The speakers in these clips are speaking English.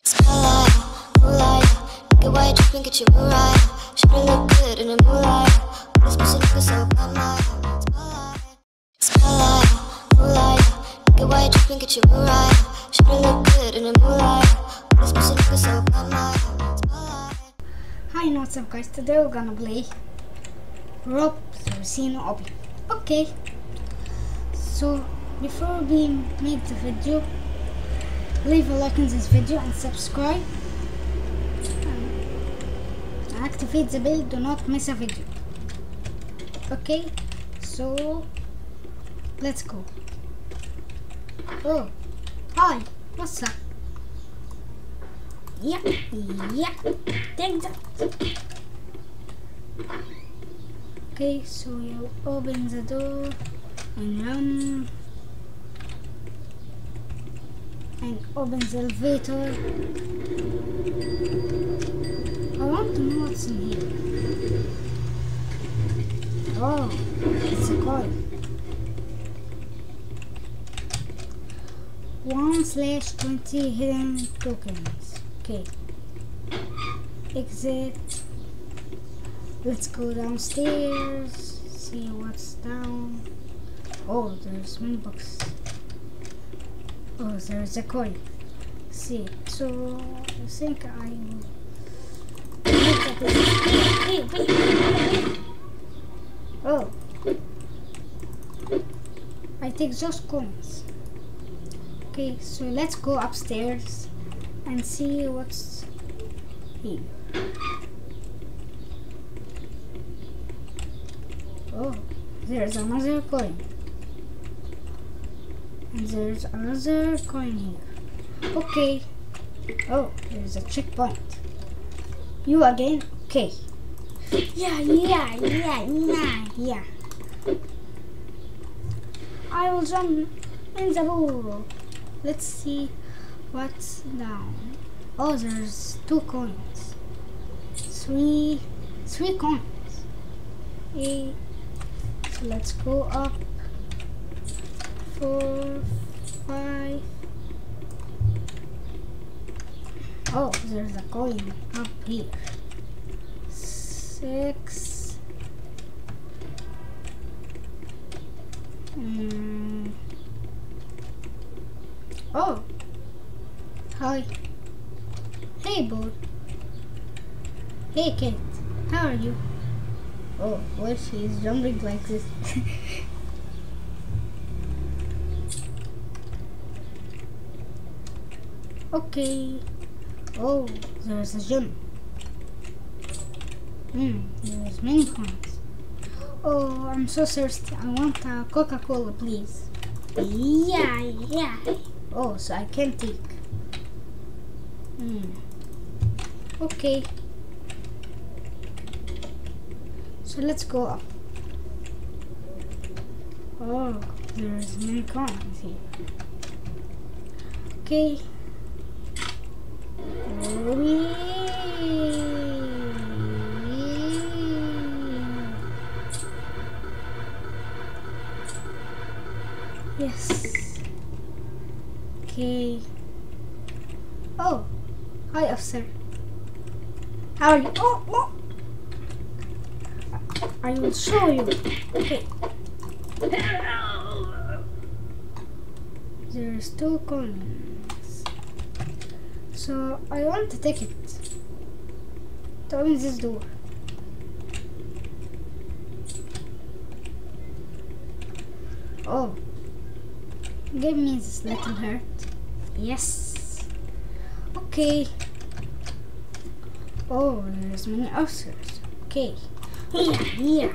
Spotlight, moonlight, get white drip and get you right. Shoulda look good in the moonlight. This pussy nigga so bad, my spotlight, moonlight, get white drip and get you right. Shoulda look good in the moonlight. This pussy nigga so bad, my spotlight. Hi, what's up guys? Today we're gonna play Roblox Obby. Okay, so before we make the video, leave a like on this video and subscribe and activate the bell, do not miss a video. Okay, so let's go. Oh, hi, what's up? Yeah, take that. Okay, so you open the door and run and open the elevator. I want to know what's in here. Oh, it's a coin. 1/20 hidden tokens. Okay. Exit. Let's go downstairs. See what's down. Oh, there's many boxes. Oh, there's a coin. See, so I think I will look at this. Wait. Oh, I take those coins. Okay, so let's go upstairs and see what's here. Oh, there's another coin. And there's another coin here. Okay. Oh, there's a checkpoint. You again? Okay. Yeah. I will jump in the pool. Let's see what's down. Oh, there's 2 coins. Three coins. Okay. So let's go up. 4, 5. Oh, there's a coin up here. 6. Oh, hi. Hey, boy. Hey, kid. How are you? Oh, well, she's jumping like this. Okay. Oh, there's a gym. There's many coins. Oh, I'm so thirsty. I want a Coca-Cola, please. Yeah. Oh, so I can take. Okay. So let's go up. Oh, there's many coins here. Okay. Yes. Okay. Oh, hi, officer. How are you? Oh. I will show you. Okay. There's 2 coins. So I want a ticket to open this door. Oh, give me this little heart. Yes. Okay. Oh, there's many officers. Okay. Yeah.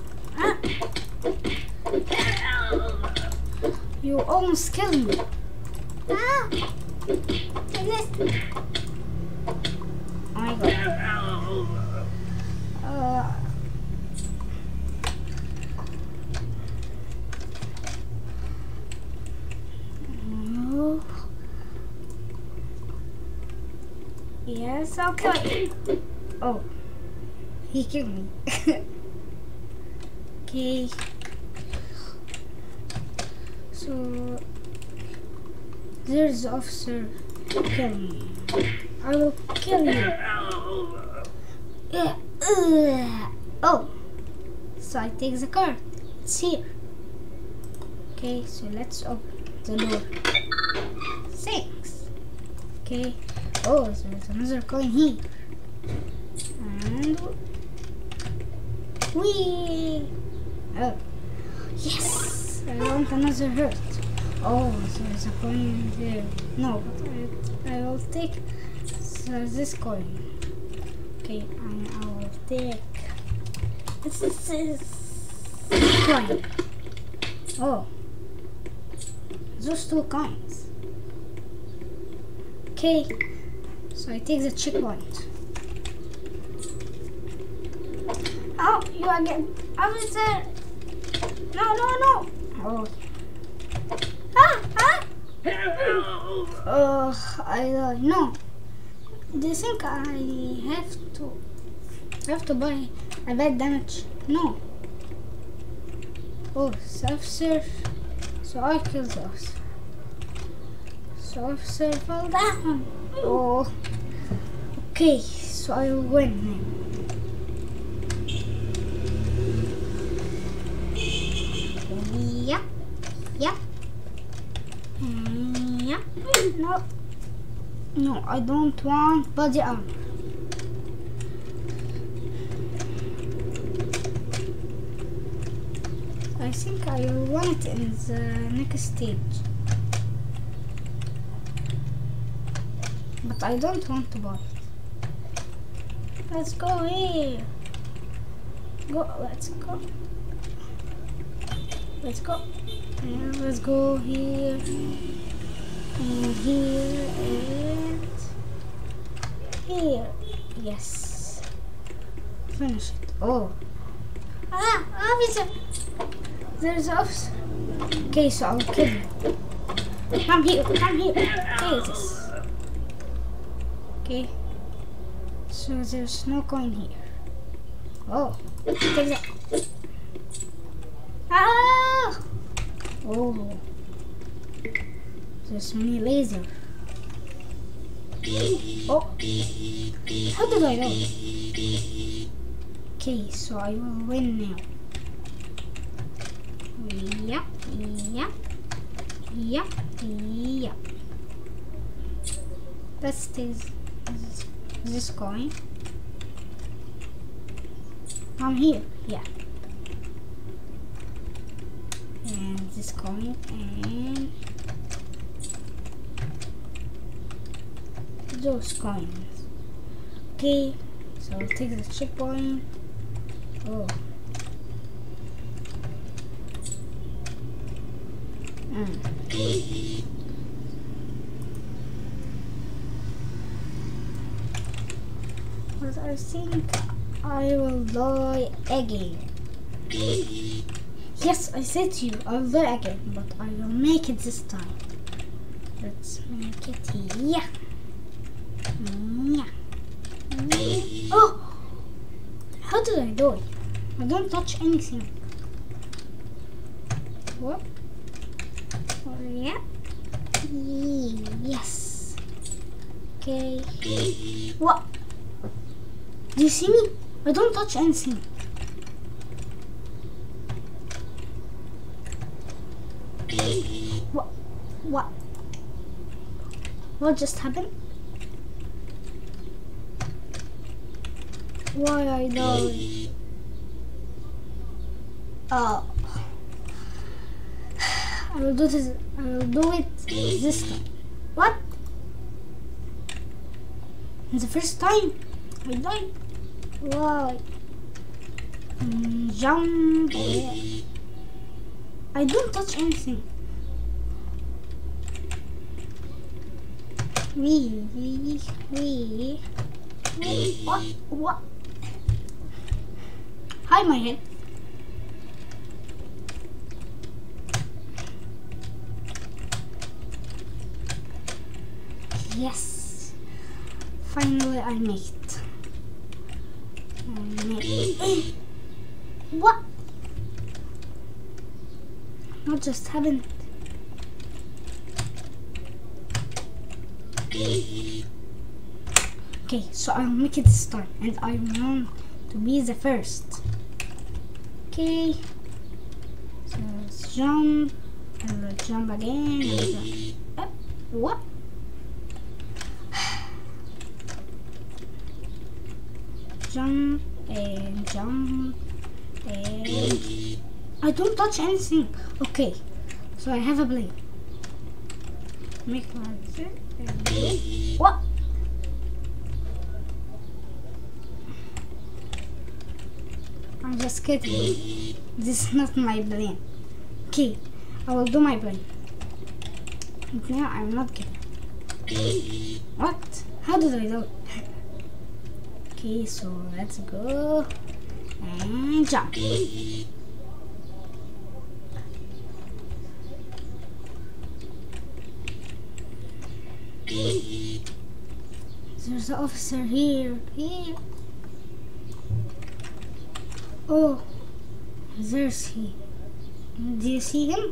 You almost killed me. Oh my god. No. Yes, okay. Oh, he killed me. Okay. So there's the officer. Kill me. I will kill you. Oh, so I take the card. It's here. Okay, so let's open the door. 6. Okay. Oh, there's another coin here. And whee! Oh, yes! I want another heart. Oh, there's a coin there. No, but I will take this coin. Okay, and I will take this coin. Oh, those 2 coins. Okay, so I take the checkpoint. Oh, you again. Officer! No, no, no! Oh. I no. Do you think I have to buy a bad damage? No. Oh, officer. So I killed the officer. So officer fell down. Oh. Okay, so I will win now. Yep. Yep. Yep. No. No, I don't want body armor. I think I will want it in the next stage. But I don't want to buy it. Let's go here. Let's go. Let's go. And let's go here. And here and here. Yes. Finish it. Oh. Ah, officer! There's an officer. Okay, so I'll kill him. Come here, come here. Okay, this. Okay. So there's no coin here. Oh, take that. Ah! Oh. There's many lasers. Oh. How did I know? Okay, so I will win now. Yep, yep, yep, yep. Let's take this coin. I'm here, yeah. And this coin and those coins. Okay, so I'll take the checkpoint. Oh. But I think I will die again. Yes, I said to you, I'll die again, but I will make it this time. Let's make it here. Yeah. Oh! How did I die? I don't touch anything. What? Oh, yeah. Yes. Okay. What? Do you see me? I don't touch anything. What? What? What just happened? Why I died? Oh. I will do this. I will do it this time. What? The first time I died. Why? Jump. I don't touch anything. Wee. What? What? Hi, my head. Yes. Finally, I made it. What? What just happened? Okay, so I'll make it this time, and I want to be the first. Okay, so let's jump, and let's jump again, and jump. What? Jump, and jump, and I don't touch anything. Okay, so I have a plan. Make like this, and what? I'm just kidding. This is not my plan. Okay, I will do my plan. But now I'm not kidding. What? How did I do it? Okay, so let's go and jump. There's an officer here. Oh, there's he. Do you see him?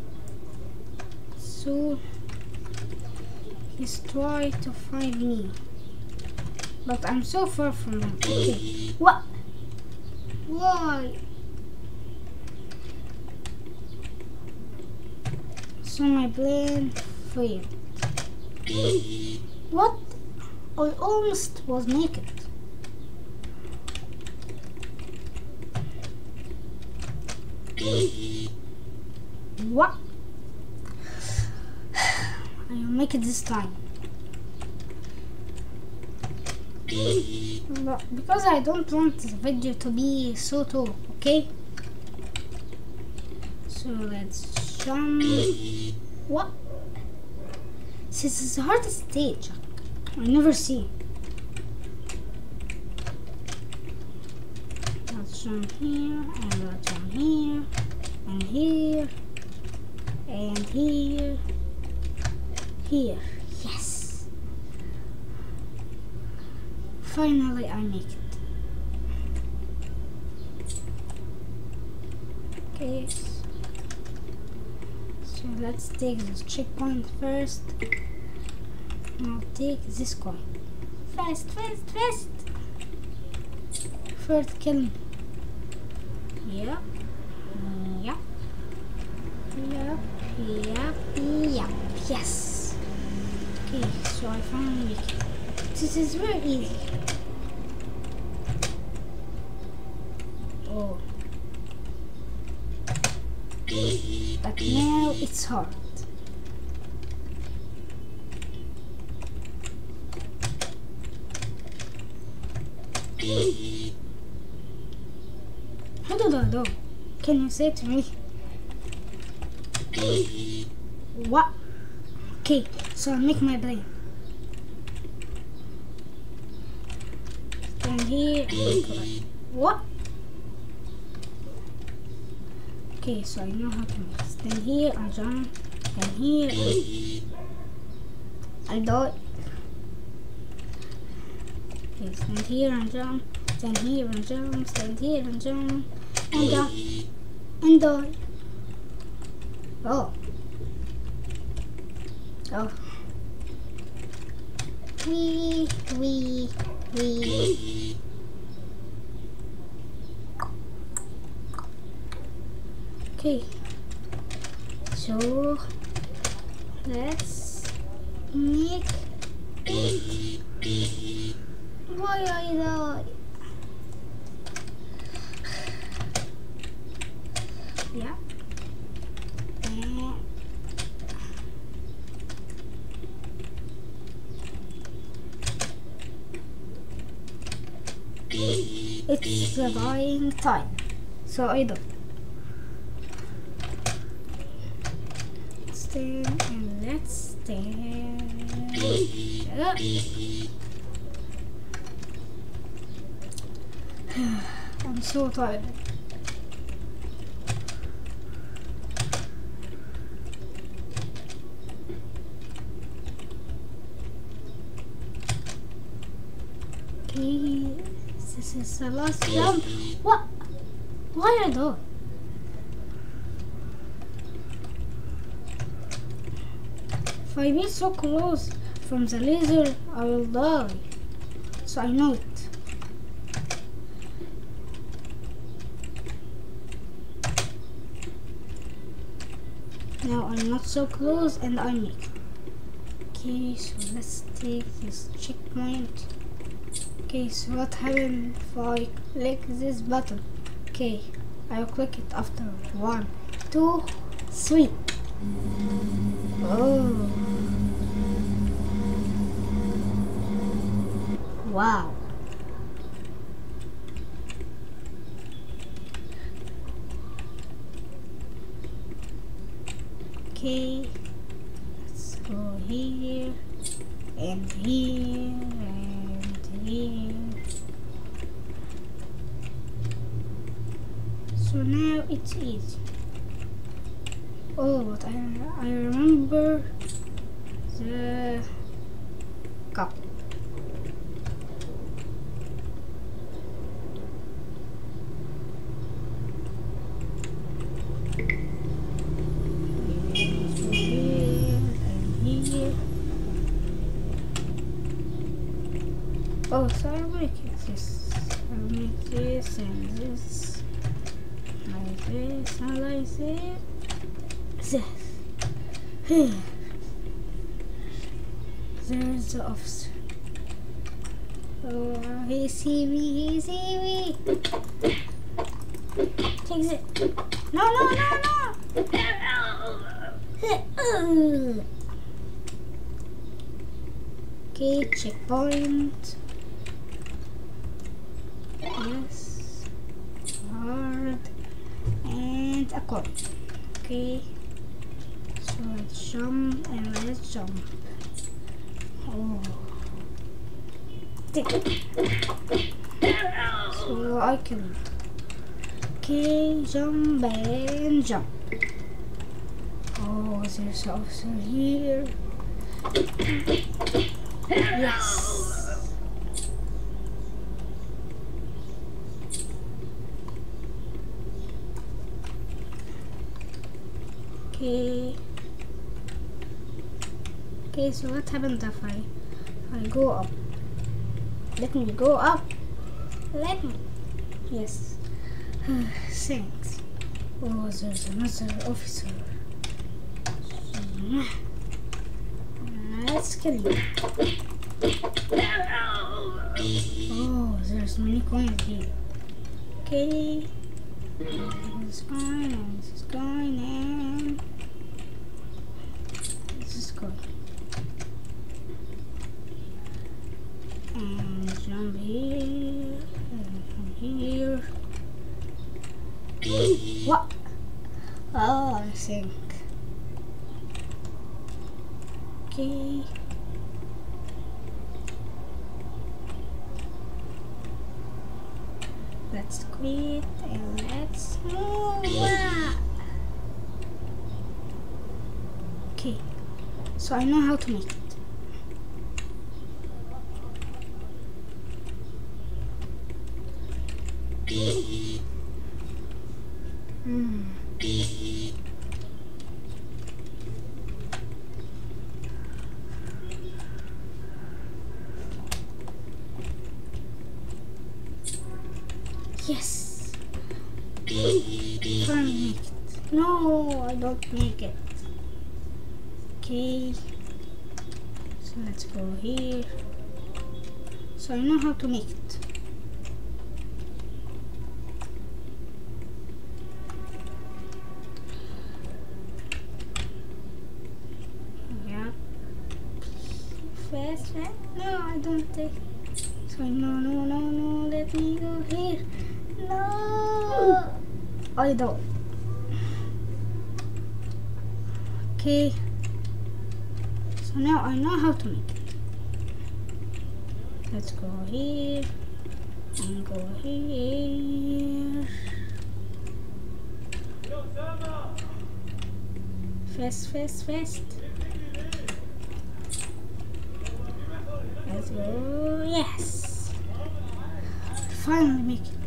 So he's trying to find me, but I'm so far from him. Okay. What? Why? So my plan failed. What? I almost was naked. What? I'll make it this time. But because I don't want this video to be so tall, okay? So let's jump. What? This is the hardest stage. I never see. Let's jump here, and let's jump here, and here, and here, here. Yes! Finally, I make it. Okay. So let's take this checkpoint first. I'll take this coin. Fast. First kill me. Yep. Yes. Okay, so I finally make it. This is very easy. Oh. But now it's hard. How did I do? Can you say it to me? What? Okay, so I'll make my plan. Stand here and go. What? Okay, so I know how to make. Stand here and jump. Stand here and do it. Okay, stand here and jump. Stand here and jump. Stand here and jump. And jump. And do it. Oh. Wee. Okay. So let's make it. Why I die? Yeah. It's the dying time, so I don't. Stand and let's stand. Shut up. I'm so tired. Okay, this is the last jump. What? Why I do? If I be so close from the laser, I will die. so I know it. Now I'm not so close and I make it. Okay, so let's take this checkpoint. Okay, so what happens if I click this button? Okay, I'll click it after 1, 2, 3. Oh. Wow. Okay, let's go here and here and here. So now it's easy. Oh, but I remember the cup. Oh, so I'll make this. I'll make this and this. Like this and like this. This. There's the officer. Oh, he see me, he see me. Takes it. No, no, no, no. Okay, checkpoint. Yes, hard and a coin. Okay, so let's jump and let's jump. Oh, so I can. Okay, jump and jump. Oh, there's an officer here. Yes. Okay. Okay, so what happens if I go up? Let me go up. Let me. Yes. Thanks. Oh, there's another officer. Let's kill you. Oh, there's many coins here. Okay. This is going and this is going and this is going. And jump here and here. What? Oh, I think. Okay. Let's quit and let's move. Okay, so I know how to make it. Yes. Finally make it. No, I don't make it. Okay. So let's go here. So I know how to make it. Yeah. Fast, fast. No, I don't take. So no, let me go here. No, I don't. Okay, so now I know how to make it. Let's go here and go here. Fast, fast, fast. Let's go. Yes. Finally make it.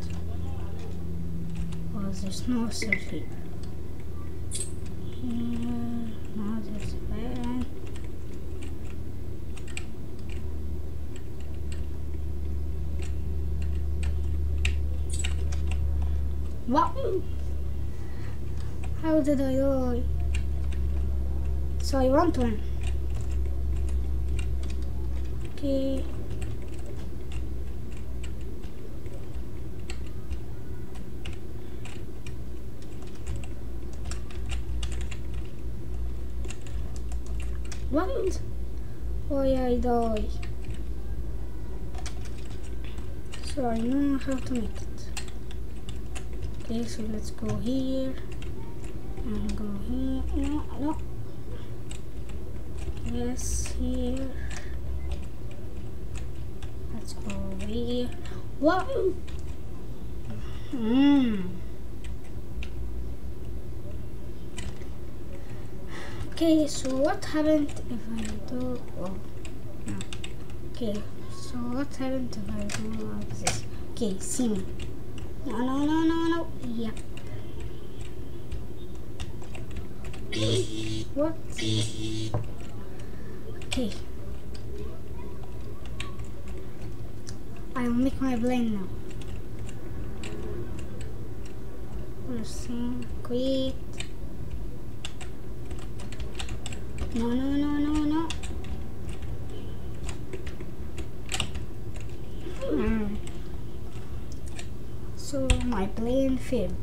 Oh, there's no surf here. No, there's a van. What? How did I die? So I want one. Okay. What? Why I die? So I know how to make it. Okay, so let's go here and go here. No, no. Yes, here. Let's go over here. What? Okay, so what happened if I do? Oh, no. Okay, so what happened if I do like this? Okay, see me. No, no, no, no, no. Yep. What? Okay. I'll make my plane now. First thing, quit. No, no, no, no, no. So my plane failed.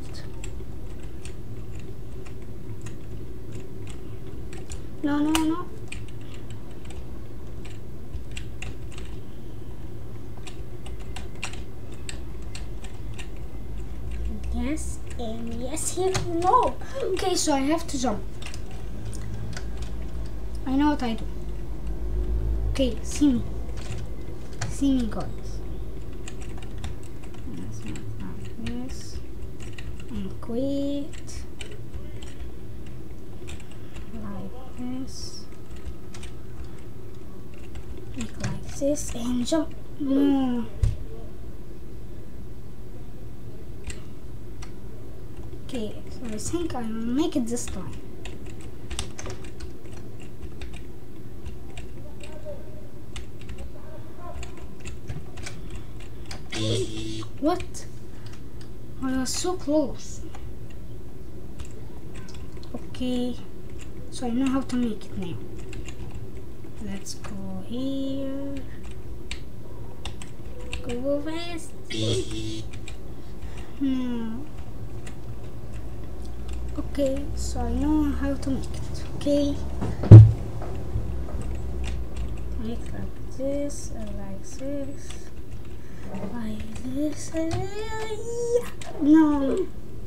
No, no, no. Yes, and yes here. No. Okay, so I have to jump. I know what I do. Okay, see me. See me, guys. Let's make like this. And quit. Like this. Make like this and jump. No. Okay, so I think I will make it this time. What? I was so close. Okay, so I know how to make it now. Let's go here. Go fast. No. Okay, so I know how to make it. Okay. Make like this, like this. Like this. No.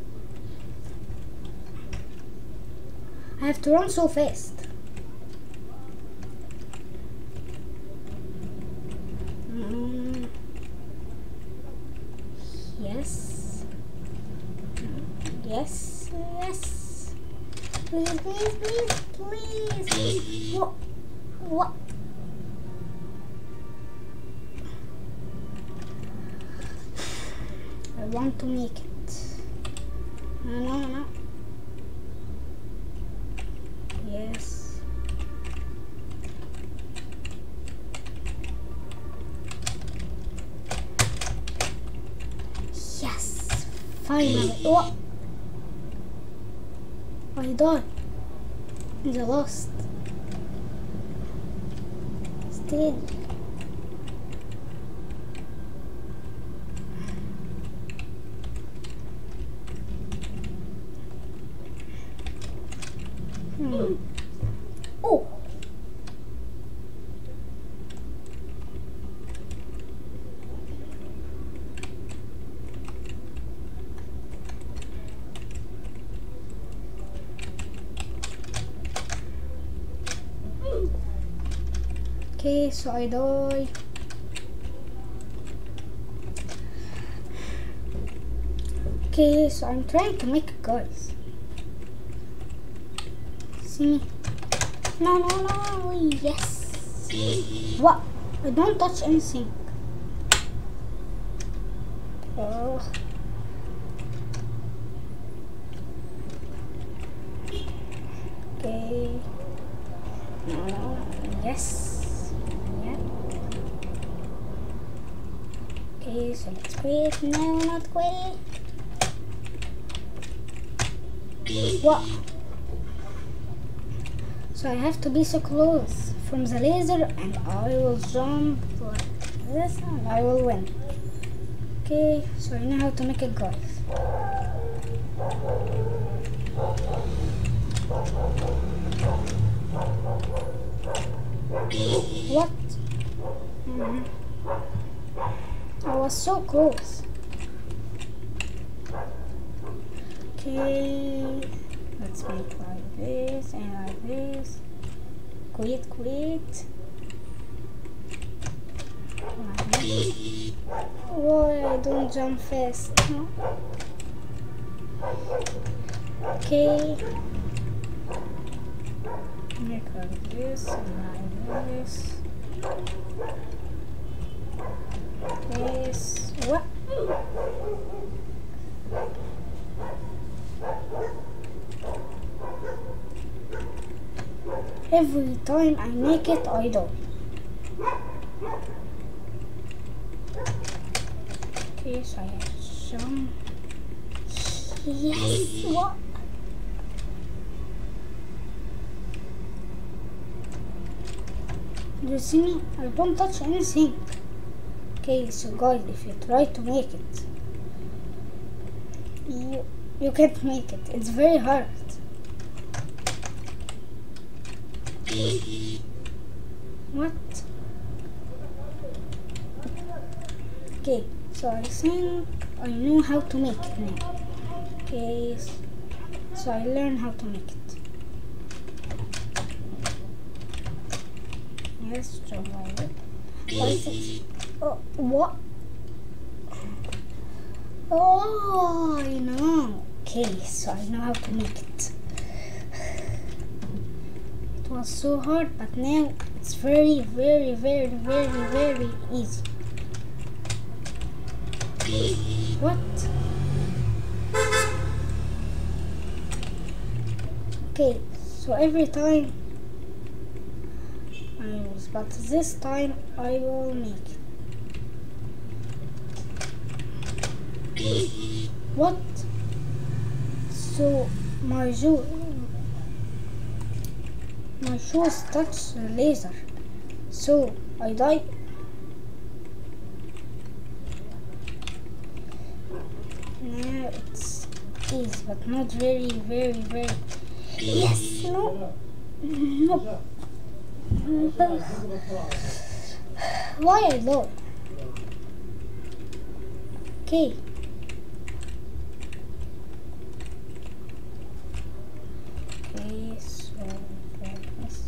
I have to run so fast. Yes. Yes. Yes. Please, please, please, please. What? What? I want to make it. No, no, no. Yes. Yes. Finally. Oh. I died. I lost. Still. Oh. Okay, so I die. Okay, so I'm trying to make it, guys. See me? No, no, no. Yes. What? I don't touch anything. Oh. Okay. No, no. Yes. Yeah. Okay, so let's quit. No, not quit. What? So I have to be so close from the laser, and I will jump like this and I will win. Okay, so I know how to make it, guys. What? I was so close. Okay, let's make like this and like this. Quit. Why I don't jump fast? No? Okay. Make like this and like this. This. What? Every time I make it, I die. Okay, so I have some. Yes, what? You see me? I don't touch anything. Okay, so guys, if you try to make it, you can't make it. It's very hard. What? Okay, so I think I know how to make it now. Okay, so I learned how to make it. Yes, so oh, what? Oh, I know. Okay, so I know how to make it. It was so hard, but now it's very, very, very, very, very easy. What? Okay, so every time I lose, but this time I will make it. What? So my shoes touch the laser, so I die. Now it's easy, but not very, very, very. Yes, no. Why I low? Okay. Okay, so like this.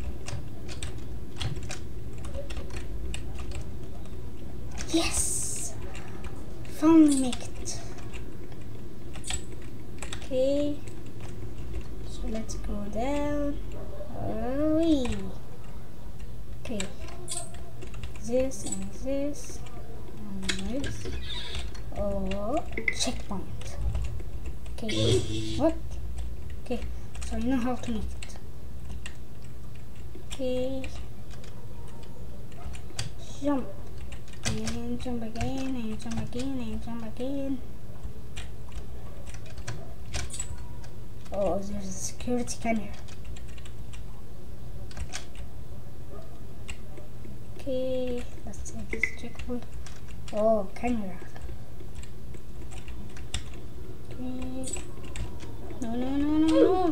Yes! Finally make it. Okay. So let's go down. Okay. This and this and this. Oh, checkpoint. Okay. What? Okay. So I know how to make it. Okay. Jump. And jump again, and jump again, and jump again. Oh, there's a security camera. Okay, let's take this checkpoint. Oh, camera. Okay. No.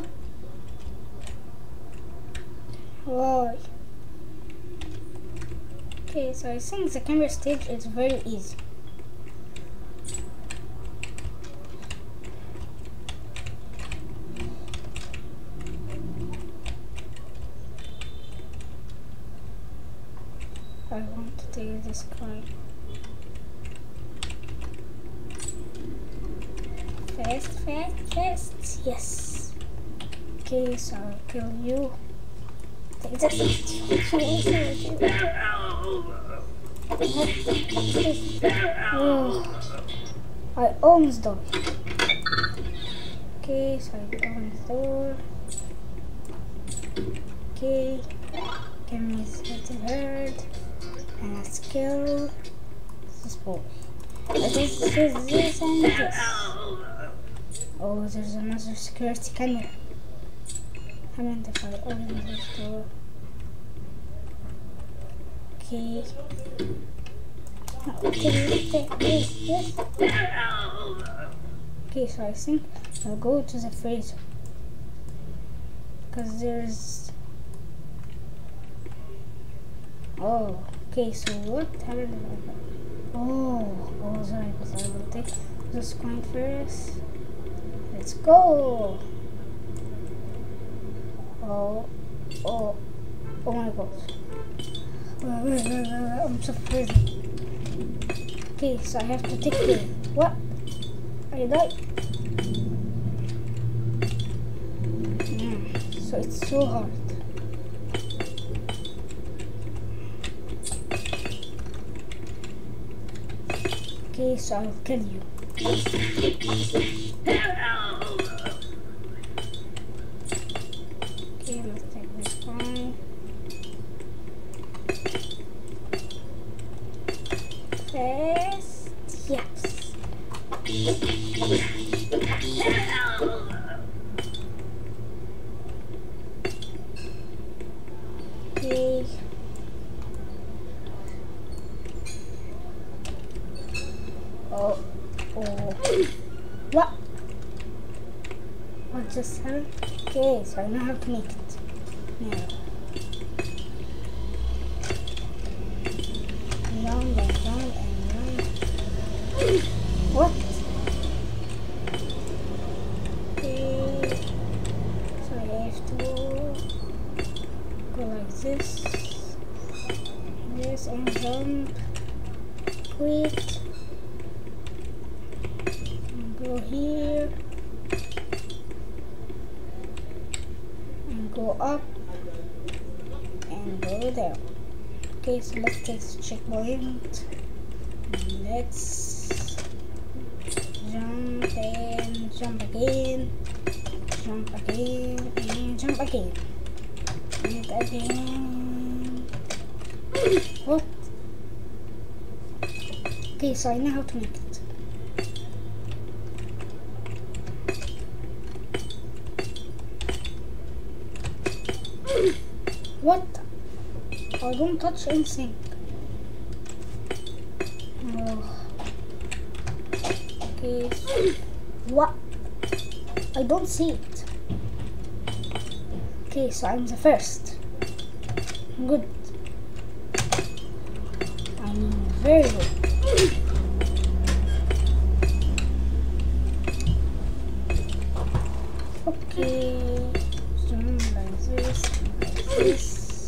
Why? Okay, so I think the camera stage is very easy. I want to take this coin. Fast. Yes. Okay, so I'll kill you. Take this. Oh, I almost died. Okay, so I open the door. Okay, give me this bird and let's kill this boy. This and this. Oh, there's another security camera. And if I open this door. Okay. Okay, so I think I'll go to the freezer. Because there's... Oh, okay, so what happened? Oh, sorry, because I will take this coin first. Let's go! Oh my god. I'm so crazy. Okay, so I have to take it. What? I died. So it's so hard. Okay, so I'll kill you. Okay, let's take this coin. First, yes. Okay. Oh. What? What just happened? Okay, so I know how to make it. Now. Round and round and round. What? Okay. So I have to go like this. This and jump. Quit. Go here and go up and go there. Okay, so let's take the checkpoint. Let's jump and jump again, jump again and jump again and again. What? Okay, so I know how to make it. What? I don't touch anything. Oh. Okay. What? I don't see it. Okay, so I'm the first. Good. I'm very good. Okay. Zoom like this. This.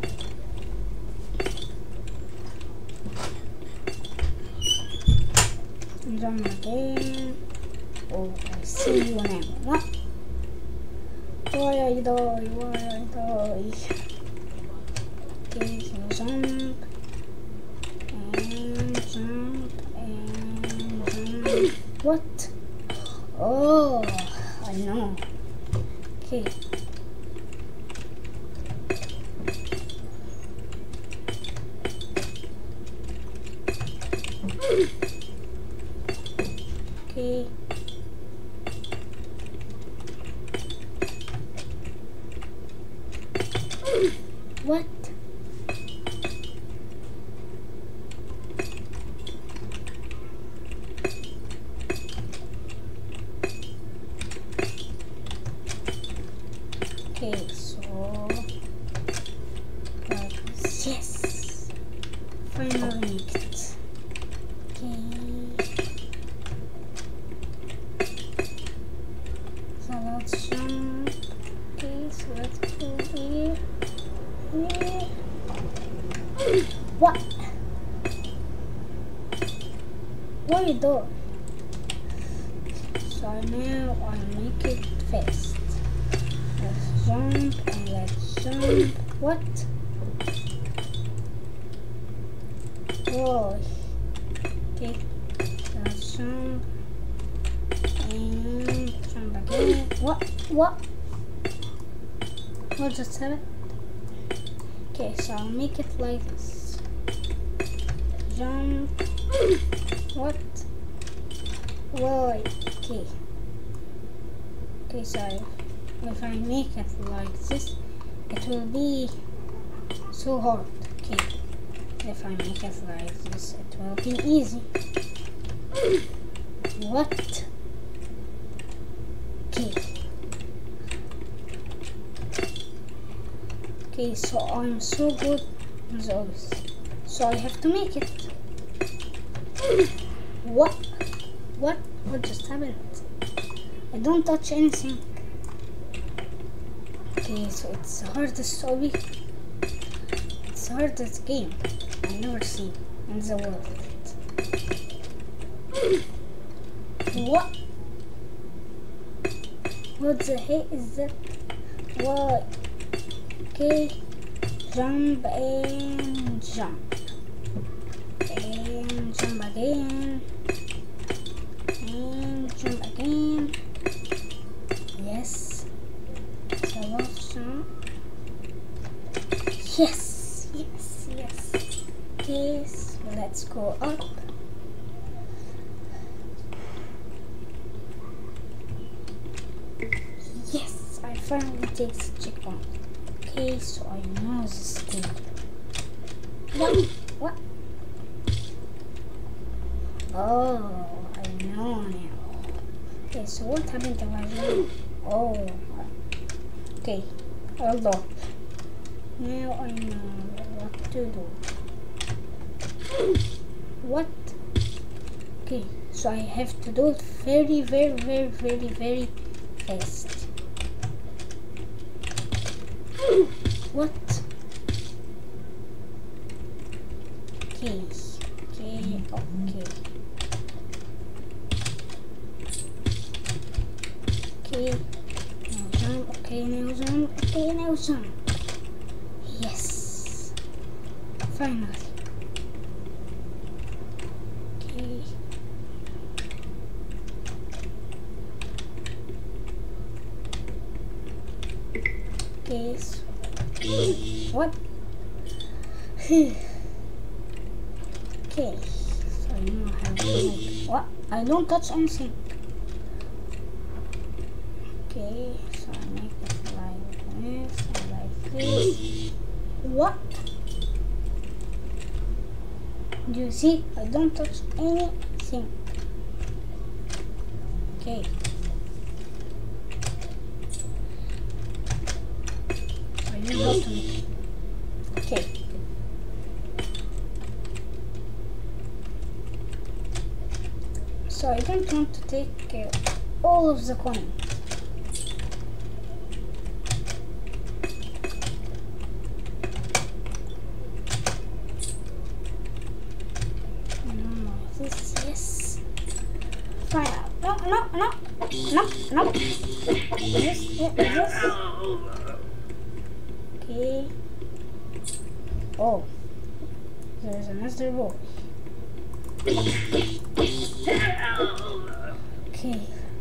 Jump again. Oh, I see you now. What? Why I die? Why I die? Okay, so jump and jump and jump. What? Oh, I know. Okay. Okay. What? Okay, so yes, finally make it. Okay. So let's jump. Okay, so let's go here. Here. What? What are you doing? So now I make it fast. Let's jump and let's jump. What? Whoa. Okay, let's jump and jump again. What? What just happened? Okay, so I'll make it like this. Jump. What? Whoa. Okay. Okay, so if I make it like this, it will be so hard. Okay, if I make it like this, it will be easy. What? Okay. Okay, so I'm so good as always. So I have to make it. What? What? What just happened? I don't touch anything. Okay, so it's the hardest hobby. It's the hardest game I never seen in the world. What? What the heck is that? Why? Okay, jump and jump. And jump again. And jump again. Yes. So I love jump. Yes, yes, yes. Okay, so let's go up. Yes, I finally take the checkpoint. Okay, so I know this thing. What? Oh, I know now. Okay, so what happened to my room? Oh, okay, hold on. Now I know what to do. What? Okay, so I have to do it very, very, very, very, very fast. What? Okay, okay, okay. Okay, now jump, okay, now jump, okay, now jump. Yes, finally. Okay. Okay, so what? Okay, so I know how to make what? I don't touch anything. Okay, so I make it like this and like this. What? Do you see? I don't touch anything. Okay. I know how to make it. Okay. So I don't want to take all of the coins. No, this, yes. Fine. No. Yes. Okay. Oh, there's another boy. Okay.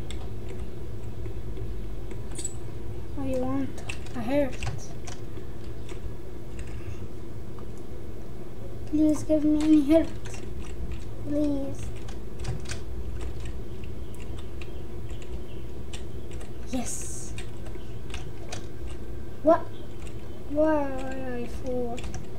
I want a heart. Please give me any heart. Please. Yes. What? Why I fall?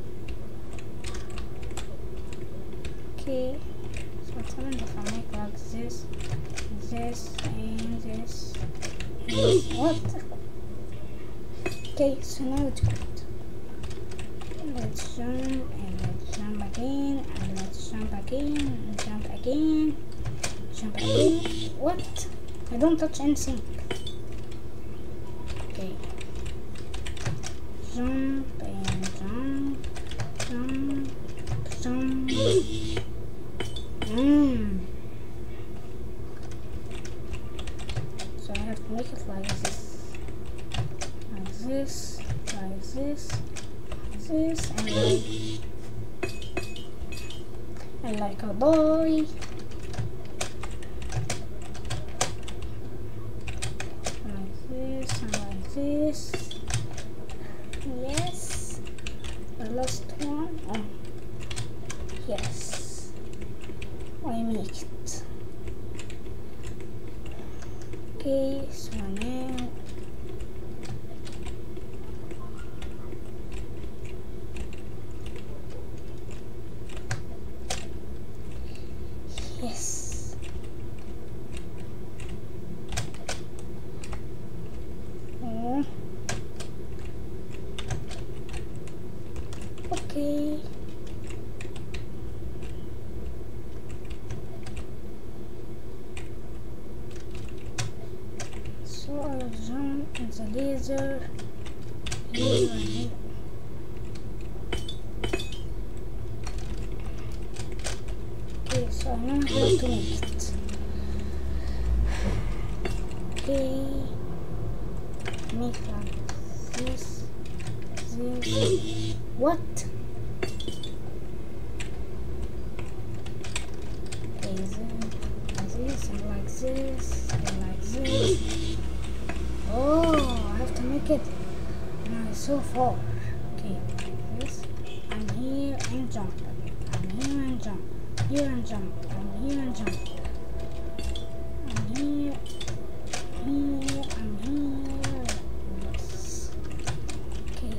Okay. So what happens if I make like this, and this? What? Okay, so now it's good. Let's jump and let's jump again and let's jump again and jump again. Jump again. What? I don't touch anything. Okay. Jump and jump. So I have to make it like this. Like this, like this, this, and like a boy. Like this and like this. Yes. The last one. Oh. Yes. I make it. Okay, so now Yes. Oh. Okay. So I'll jump in the laser here and here. Okay, so I know how to make it. Okay, make like this. What? Okay, this and like this and like this. Oh, I have to make it so far. Okay, this. I'm here and jump. I'm here and jump. Here and jump. I'm here and jump. I'm here. Here. I'm here. Yes. Okay.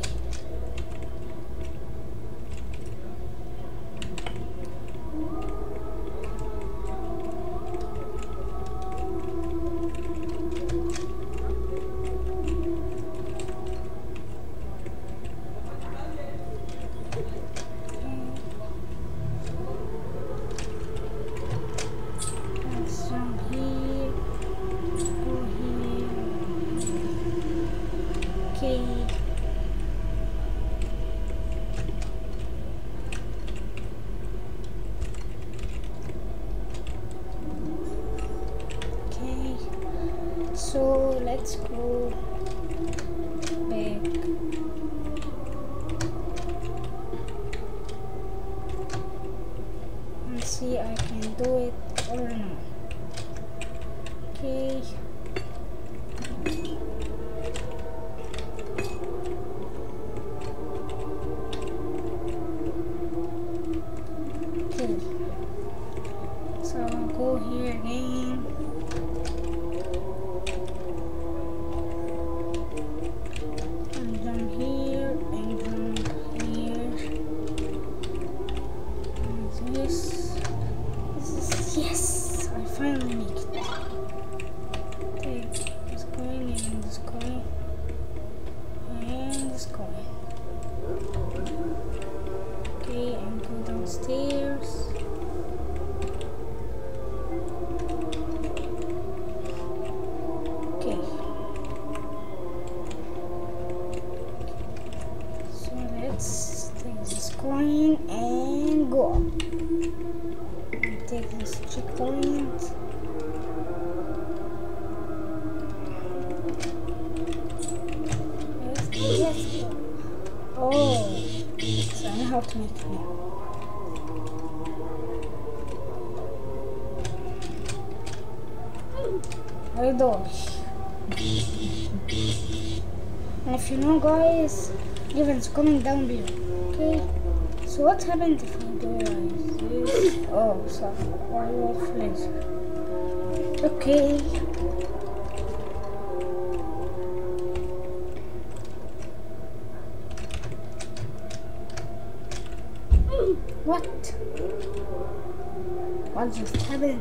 Let's jump here. Go here. Okay. Okay. So let's go back. And see I can do it or not. Okay. Okay. So I'll go here again. And jump here and jump here. And this is yes! I finally make it. Take this coin and this coin and this coin. Okay, and go downstairs. Okay. So let's take this coin and go up. And take this checkpoint. Yes. Oh, so I know how to make it now. I do. And if you know, guys, leave a comment down below. Okay. So what happened if I do like this? Oh, sorry. I love laser. Okay. What? What just happened?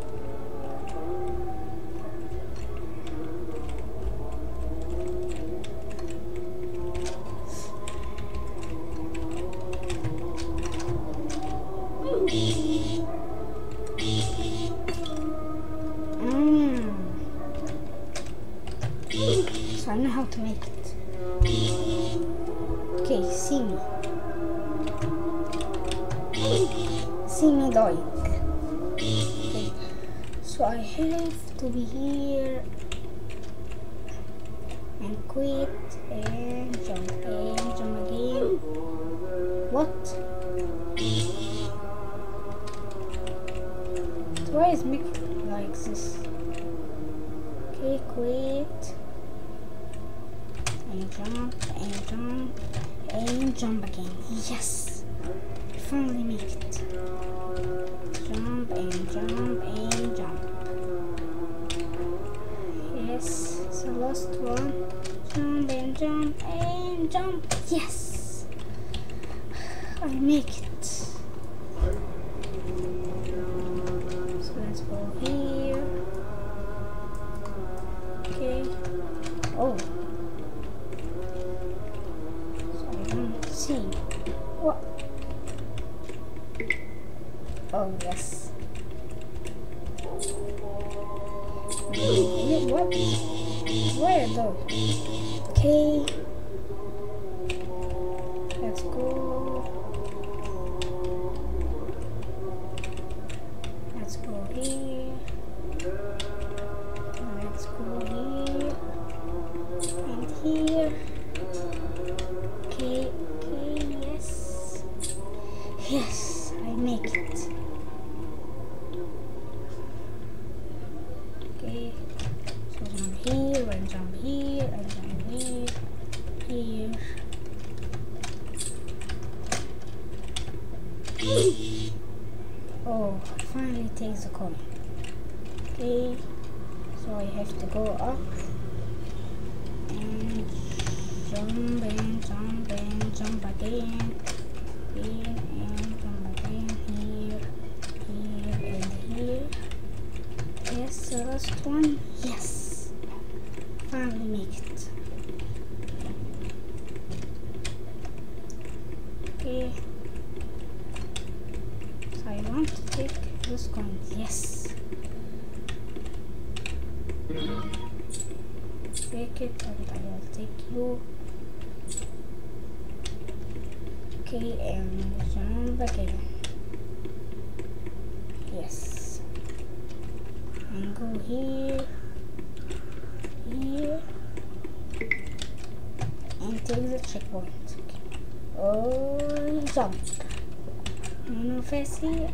So I know how to make it. Okay, see me. See me dying. Okay. So I have to be here and quit and jump again. What? Why is make it like this? Okay, quit and jump and jump and jump again. Yes, I finally make it. Jump and jump and jump. Yes, it's the last one. Jump and jump and jump. Yes, I make it. Oh, yes. What? Where though? Okay. Let's go. Let's go here. Let's go here. And here. Okay, okay, yes. Yes, I make it. Okay. So jump here and jump here and jump here. Here. Oh, finally takes the coin. Okay, so I have to go up and jump and jump and jump again. Here and jump again. Here, here and here. Yes, the last one. Yes, finally make it. Okay. I want to take this coin. Yes. Take it and I will take you. Okay, and jump again. Yes. And go here. Here. And take the checkpoint. Okay. Oh, jump. No face here.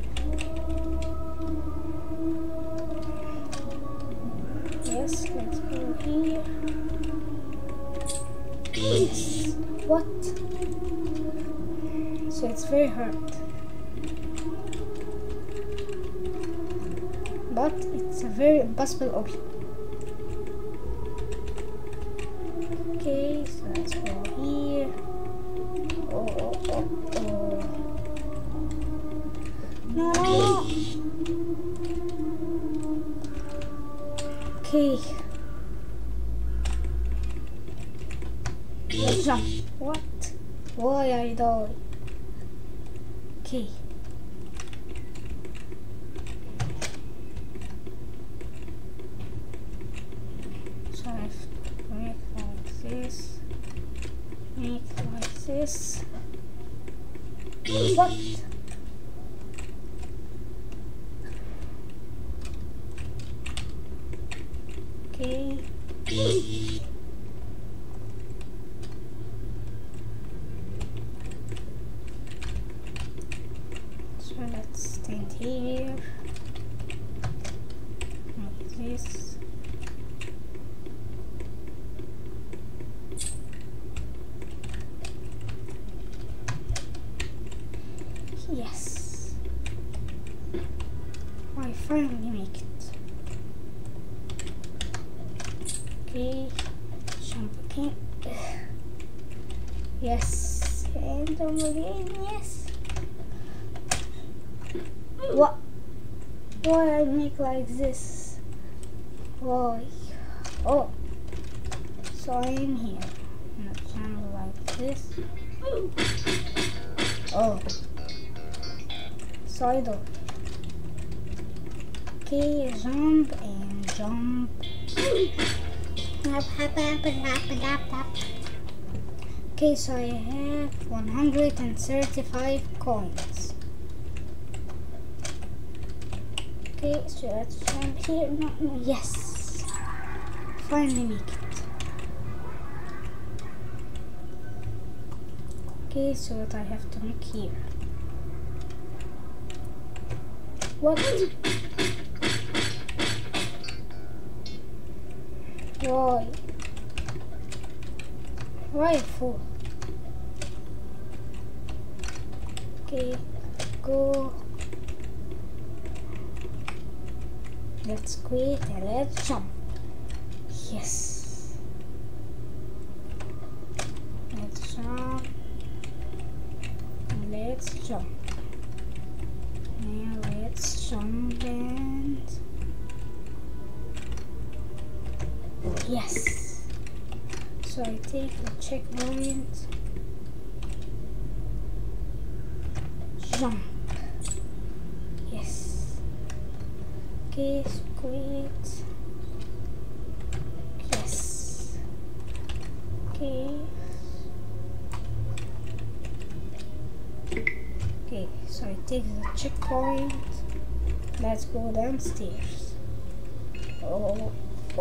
Yes, let's go here. Yes. What? So it's very hard. But it's a very impossible option. Okay, so let's go here. Oh. No. Okay. Let's jump. What? Why I die? Okay. So I have to make like this. Make like this. What? Okay. So let's stand here. Like this. Yes. I finally make it. Okay, jump again. Yes, and jump again. Yes. What? Why I make like this? Why? Oh, so I am here. And I jump like this. Oh, so I do. Okay, jump and jump. Okay, so I have 135 coins. Okay, so let's jump here. No, yes. Finally make it. Okay, so what I have to make here. What? Why? Why full? Okay, go. Let's quit and let's jump. Yes. Let's jump. Let's jump. Now let's jump and yes. So I take the checkpoint. Jump. Okay, so great. Yes. Okay. Okay, so I take the checkpoint. Let's go downstairs. Oh.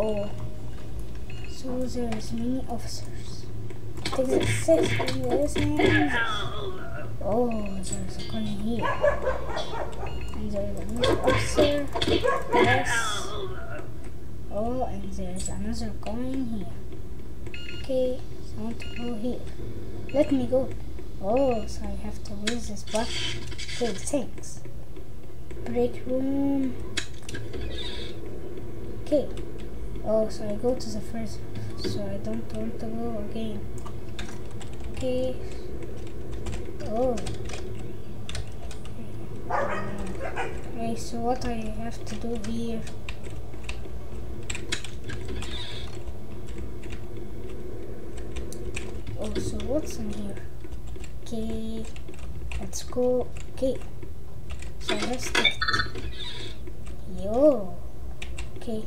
So there's many officers. Take the steps and listen. Oh, there's a gun here. And there's another officer. Yes. Oh, and there's another gun here. Okay, so I want to go here. Let me go. Oh, so I have to use this button. Okay, thanks. Break room. Okay. Oh, so I go to the first, so I don't want to go again. Okay. Oh. Okay, so what I have to do here? Oh, so what's in here? Okay, let's go. Okay, so let's take it. Yo. Okay.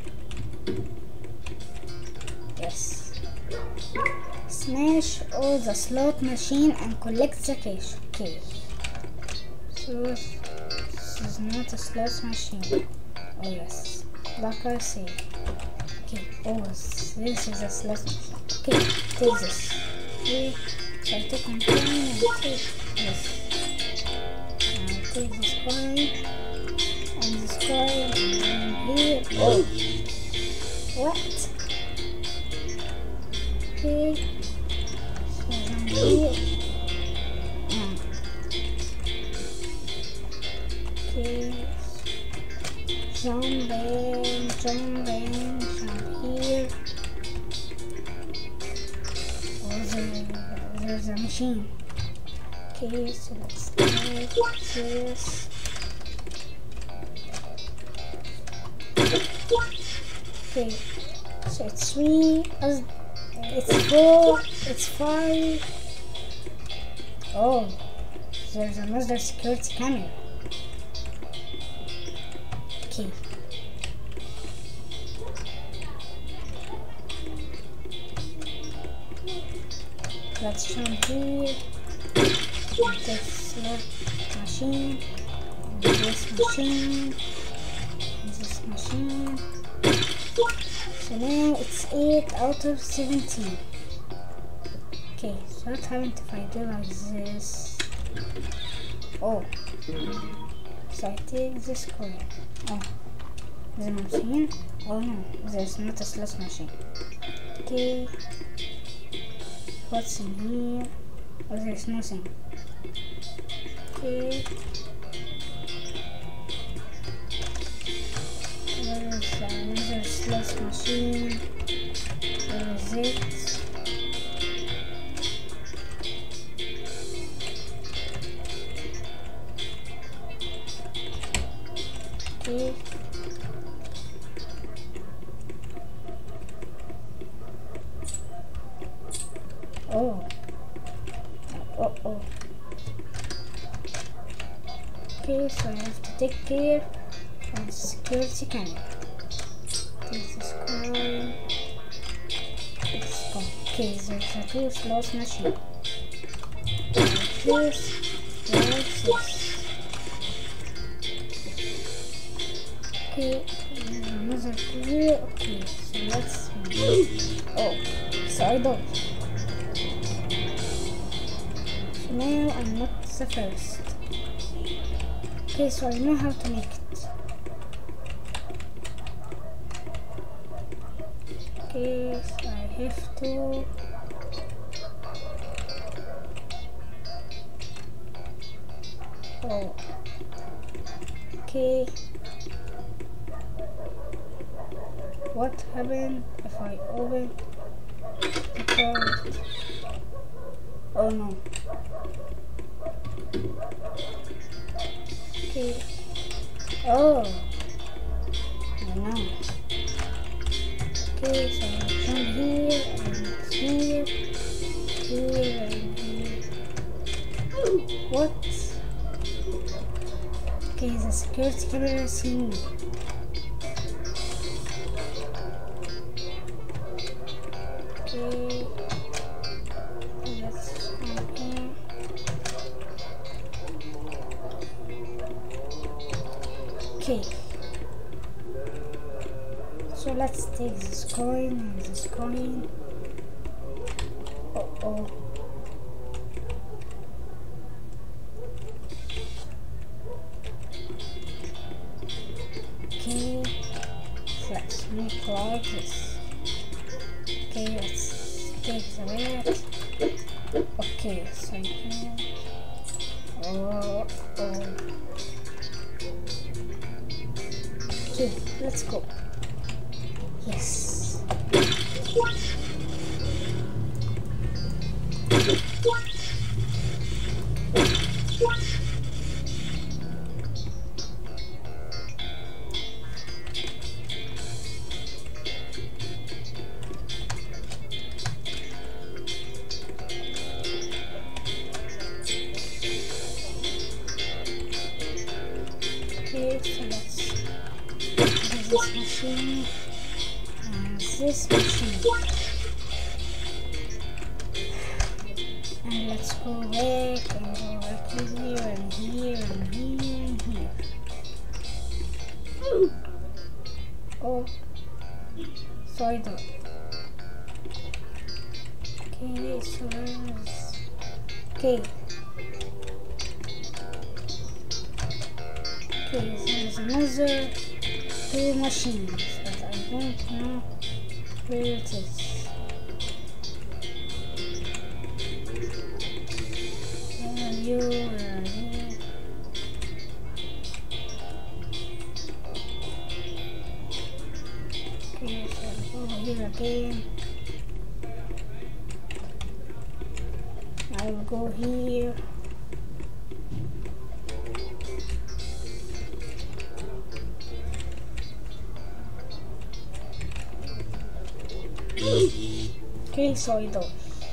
Yes. Smash all the slot machine and collect the cash. Okay. So this is not a slot machine. Oh yes, like I said. Okay. Oh, this is a slot machine. Okay, take this. Okay. So I take one coin and take this. And I take this coin and this coin and here. Oh. What? Okay. So down here. Okay. Jump here. Oh, there's a machine. Okay, so let's take this. Okay, so it's 3, it's 4, it's 5. Oh, there's another security camera. Okay. Let's jump here. This slot machine. And this machine. And this machine. So now it's 8 out of 17. Okay, so what happens if I do like this? Oh. So I take this coin. Oh. The machine? Oh no, there's not a slot machine. Okay. What's in here? Oh, there's nothing. Okay. There is another slot machine. Where is it? Okay. Oh. Oh. Okay, so I have to take care of the security camera. Take this coin. Take this coin. Okay, there's a 2 slot machine. Like this. Okay, there's another 2. Okay, so let's. Oh, so I don't. Now I'm not the first. Okay, so I know how to make it. Okay, so I have to. Oh. Okay. What happened if I open the card? Oh no. Okay. Oh. No. Okay, so I jump here and here, here and here. What? Okay, the security camera seeing me? Okay. Let's okay. Okay. So let's take this coin and this coin. Uh-oh. Okay, let's make like this. Okay, let's take the red. Okay, so you can. Oh. Okay, let's go. Yes. Okay, so let's do this machine and this machine. And let's go back and go back here and here and here and here. Oh, sorry though. Okay, so there's... Okay. Okay, there's another two machines, but I don't know where it is. Where are you? Where are you? Okay, so over here again. I will go here. Okay, so it does.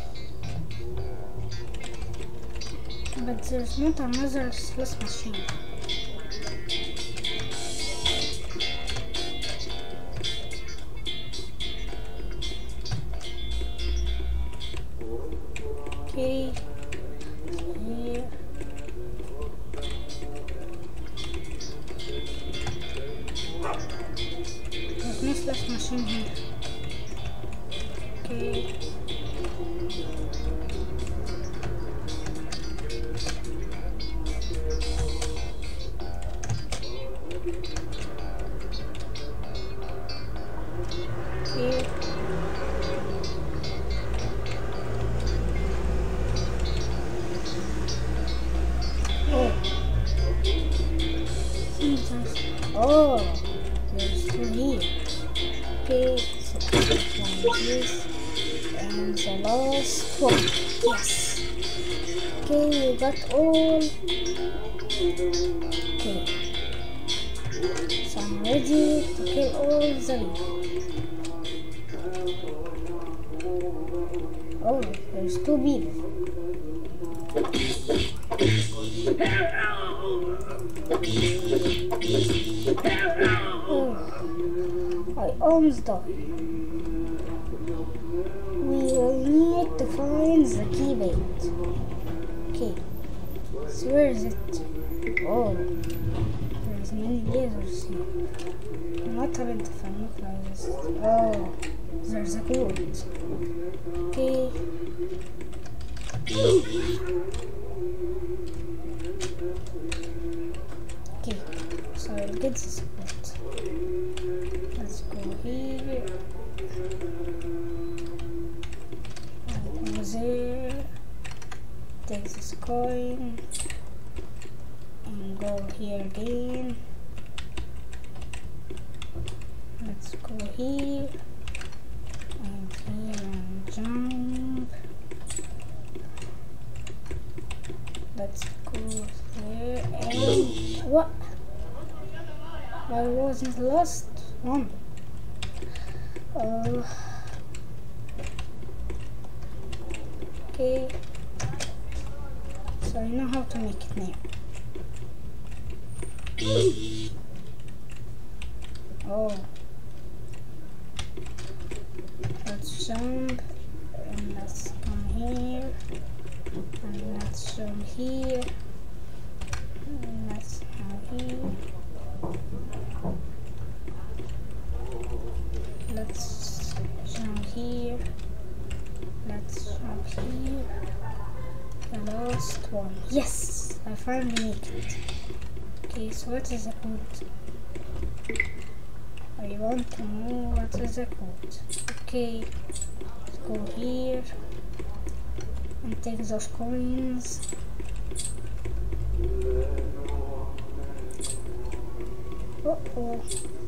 But there's not another slush machine. Okay, here. There's no slush machine here. Okay. Okay. Oh, there's two here. Okay, so one this and the last one. Yes. Okay, we got all. Okay. So I'm ready to kill all the people. Oh, there's two people. Oh, I almost died. We will need to find the keypad. Okay, so where is it? Oh, there's many lasers here. What happened if I look like this? Oh, there's a code. Okay. Okay, so I'll get this code. Let's go here. I'll go there. Take this coin. And go here again. Let's go here. And here and jump. Let's go there and what? I wasn't lost one. Okay. So I know how to make it now. Oh. Let's jump. And let's come here. And let's jump here. And let's come here. Let's jump here. Let's jump here. The last one. Yes! I finally make it. Okay, so what is the code? I want to know what is the code. Okay, let's go here and take those coins. Uh-oh.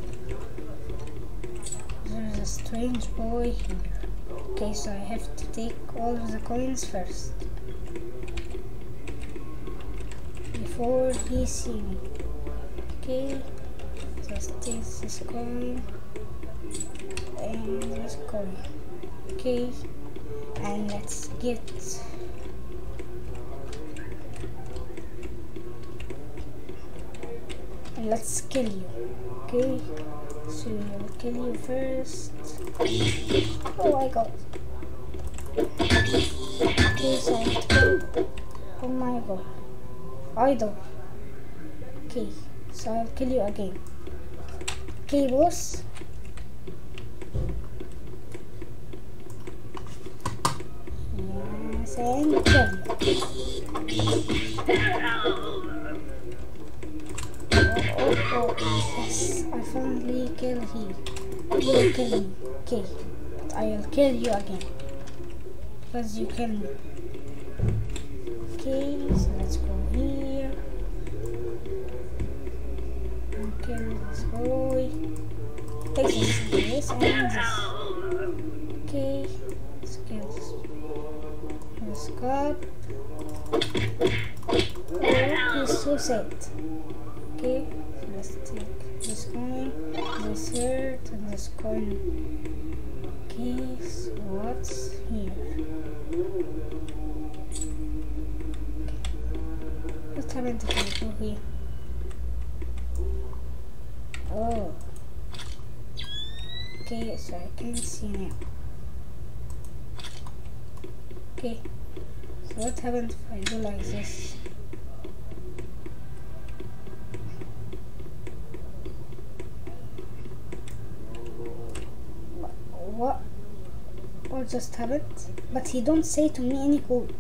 There's a strange boy here. Okay, so I have to take all of the coins first before he sees me. Okay, just take this coin and this coin. Okay, and let's get and let's kill you. Okay, so we'll kill you first. Oh my god. Okay, so I have to kill. Oh my god. Idol. Okay, so I'll kill you again. Okay, boss. Yes, and kill you. Oh, yes, I finally kill him. You will kill me. Okay, but I will kill you again because you killed me. Okay, so let's go here and kill this boy. Take this and this. Okay, let's kill this cup. Oh, he's so sad. Okay, so let's take this coin, this shirt, and this coin. Okay, so what's here? What happened if I go here? Oh. Okay, so I can see now. Okay, so what happens if I do like this? What just happened? But he don't say to me any code.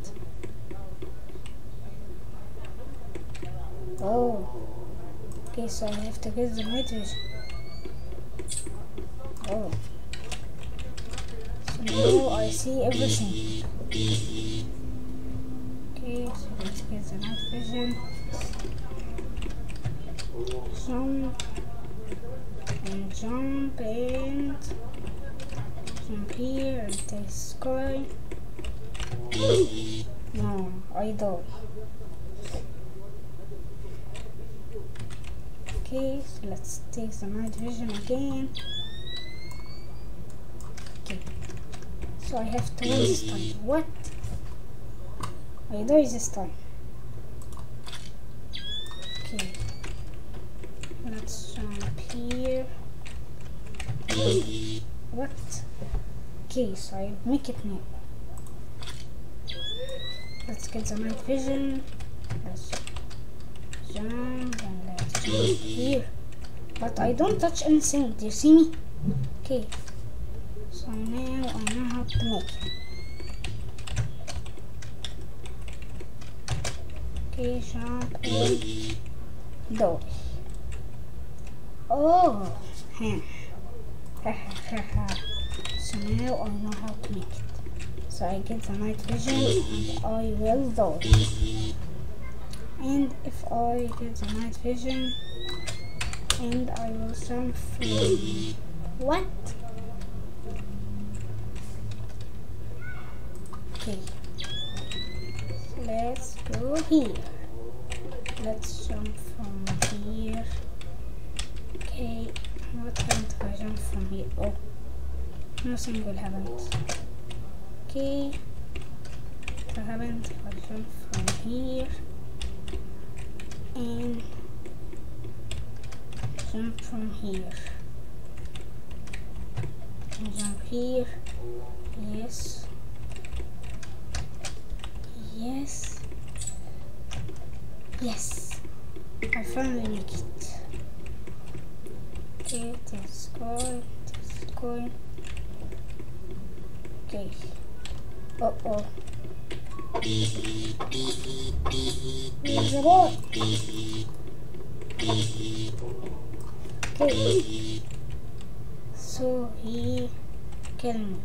Oh. Okay, so I have to get the night vision. Oh. So now I see everything. Okay, so let's get the night vision. Jump and jump and jump here and take sky. No, I don't. Okay, so let's take the night vision again. Okay, so I have to win this time. What? I die this time. Okay, let's jump here. What? Okay, so I make it now. Let's get the night vision. Let's jump and let's jump here. But I don't touch anything. Do you see me? Okay. So now I know how to make it. Okay, jump and go. Oh, so now I know how to make it. So I get the night vision and I will die. And if I get the night vision and I will jump from what? Okay. So let's go here. Let's jump from here. Okay. What happens if I jump from here? Oh, nothing will happen. Okay, what happens if I jump from here and jump from here. Jump here. Yes. Yes. Yes. I finally make it. Okay, this coin. Okay. Uh-oh. There's a boy. Okay. So he killed me.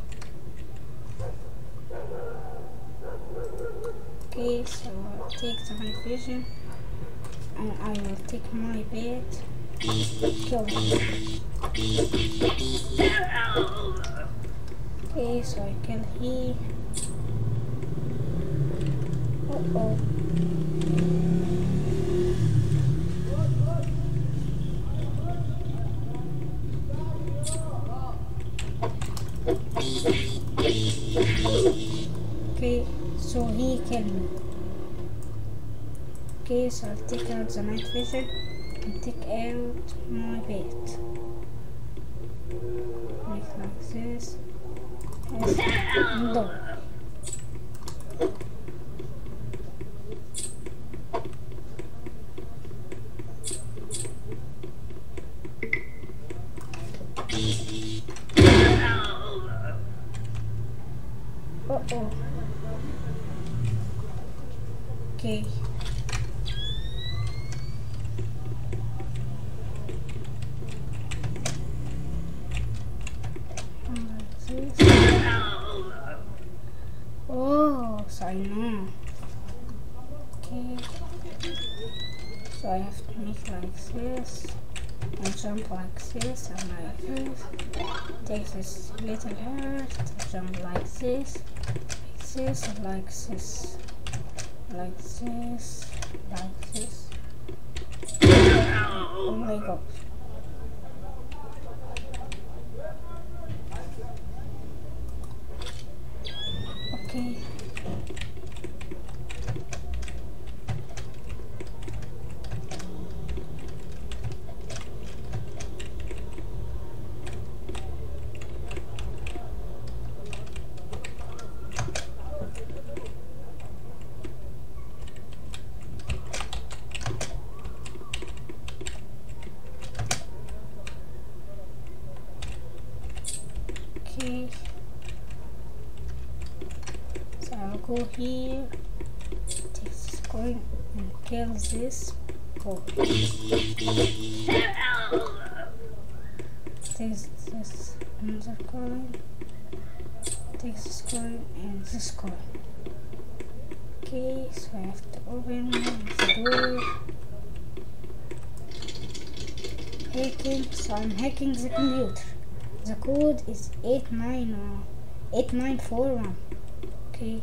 Okay, so I'll take the night vision and I will take my bed. Kill him. Okay, so I kill he. Uh-oh. Okay, so he killed me. Okay, so I'll take out the night vision and take out my bed. Make like this. No. Uh-oh. Okay. Oh, so I know. Okay. So I have to make like this and jump like this and like this. Take this little heart, jump like this, and like this, like this, like this. Oh my god. Okay. Okay. So I'll go here, take this coin and kill this boy. Take this another coin, take this coin and this coin. Okay, so I have to open the door. Hacking, so I'm hacking the computer. The code is 8941. Okay,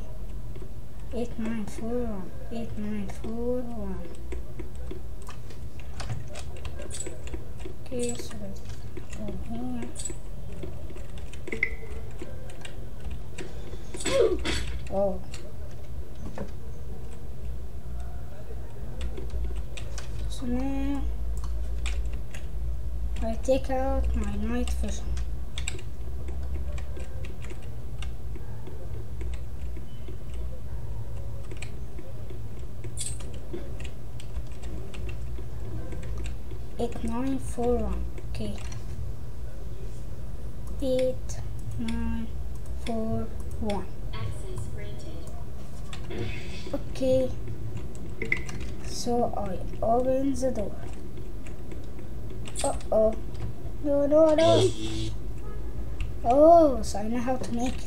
8941. Okay, so let's go here. Oh. So now I take out my night vision. Eight, 9, 4, 1. Okay. 8, 9, 4, 1. Access granted. Okay. So I open the door. Uh-oh. No. Oh, so I know how to make it.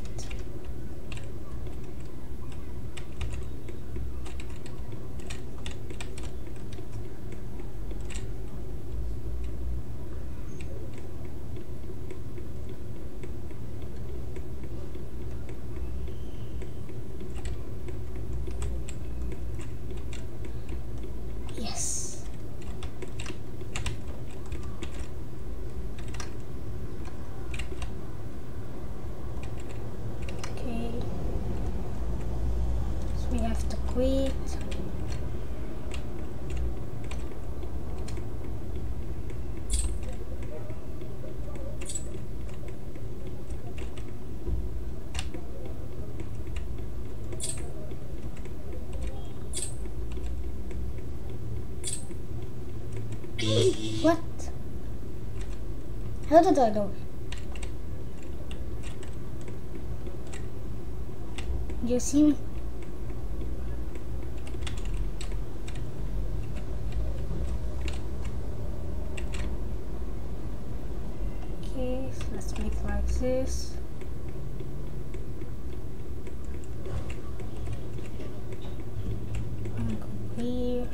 Yes. How did I do? You see me? Okay, so let's make like this. And go here.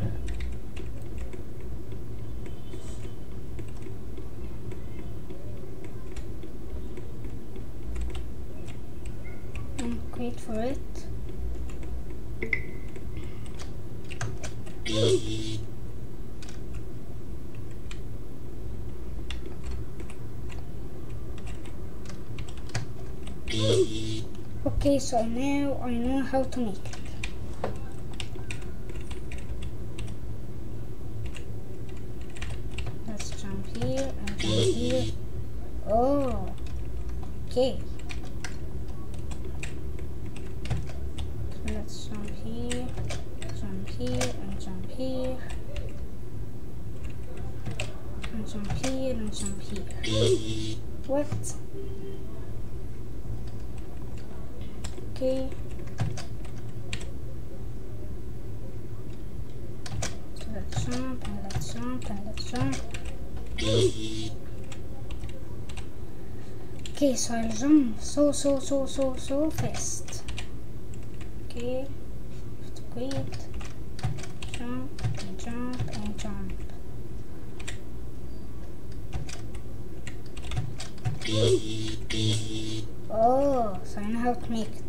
And wait for it. Okay, so now I know how to make it. Let's jump here and jump here. Oh, okay. So let's jump here, and jump here, and jump here, and jump here. What? Okay. So let's jump and let's jump and let's jump. Okay, so I'll jump so fast. Okay, have to quit. Jump and jump and jump. Oh, so I know how to make it.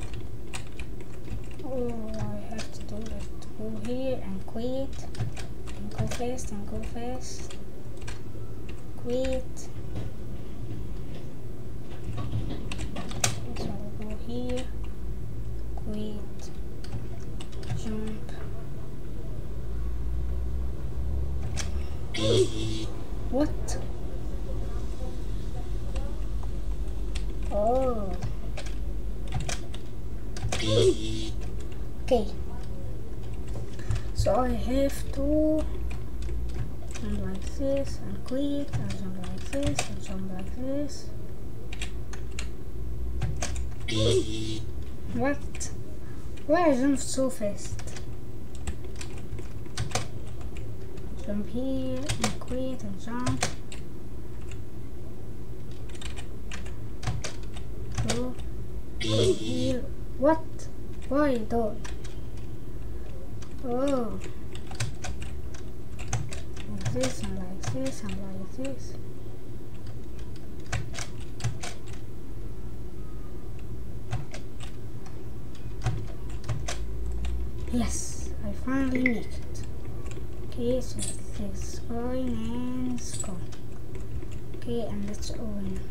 Oh, I have to do it. Go here and quit. And go fast and go fast. Quit. So I'll go here. Quit. Jump. What? Oh. Okay. So I have to jump like this and quit and jump like this and jump like this. What? Why I jumped so fast? Jump here and quit and jump. Go here. What? Why though? Oh. Like this and like this and like this. Yes, I finally make it. Okay, so let's go and go. Okay, and let's open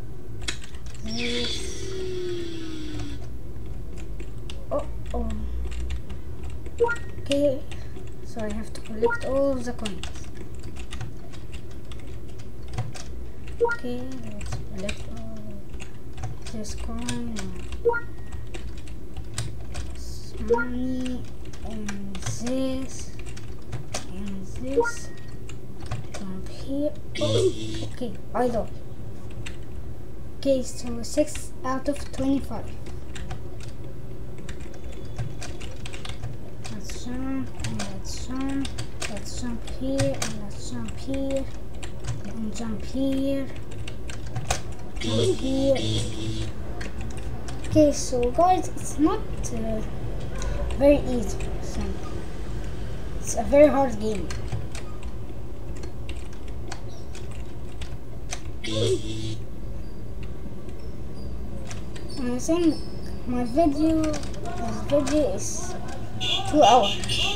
this. Oh. Okay, so I have to collect all of the coins. Okay, let's collect all this coin and money and this and this. Jump here. Oh, okay, I got it. Okay, so 6 out of 25. Let's jump and let's jump. Let's jump here and let's jump here and jump here. Jump here. Okay, so guys, it's not very easy. So it's a very hard game. I think my video is 2 hours.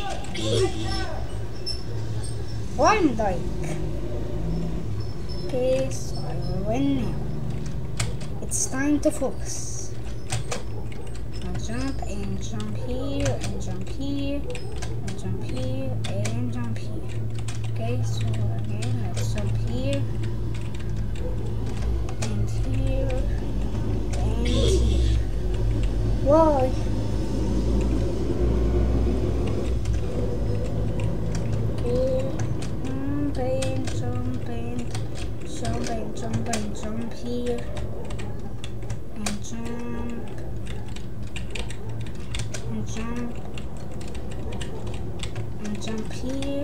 Why am I dying? Okay, so I will win now. It's time to focus. I'll jump and jump here and jump here and jump here and jump here. Okay, so again, let's jump here and here and here. Why? jump and jump and jump here. And jump. And jump. And jump here.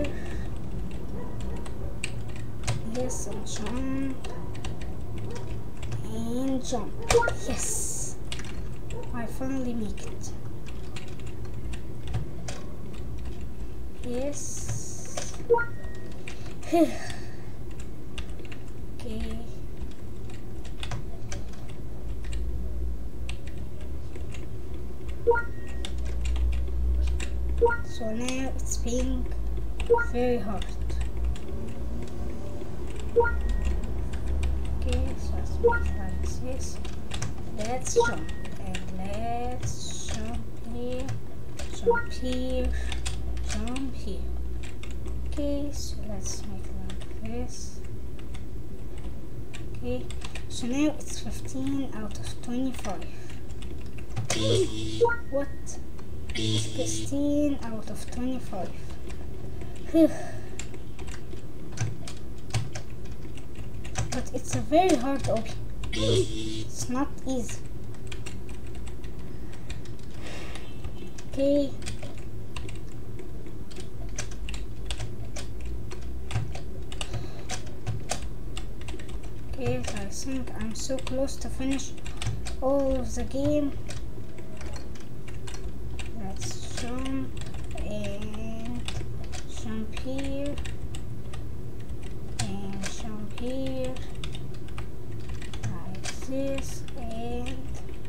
Yes, and jump. And jump. Yes. I finally make it. Yes. Okay. So now it's being very hard. Okay, so let's make it like this. Let's jump and let's jump here, jump here, jump here. Okay, so let's make it like this. Okay, so now it's 15 out of 25. What? 16 out of 25. But it's a very hard obby. It's not easy. Okay. Okay, so I think I'm so close to finish all of the game. Let's jump and jump here and jump here like this and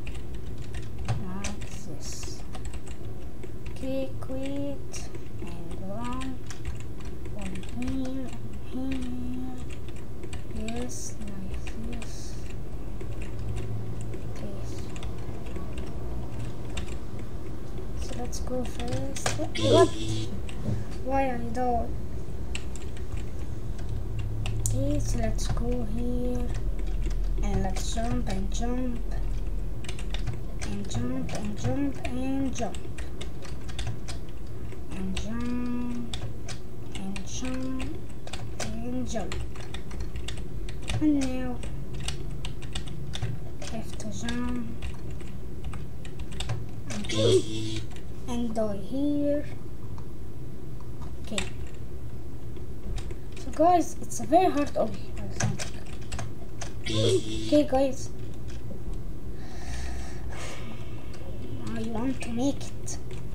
like this. Okay, quit and run on here and here. Yes, like this. Okay. So let's go first. What? Why I died? Okay, so let's go here and let's jump and jump and jump and jump and jump and jump and jump and jump. And now I have to jump and die here. Okay. So guys, it's a very hard obby, I think. Okay guys. I want to make it.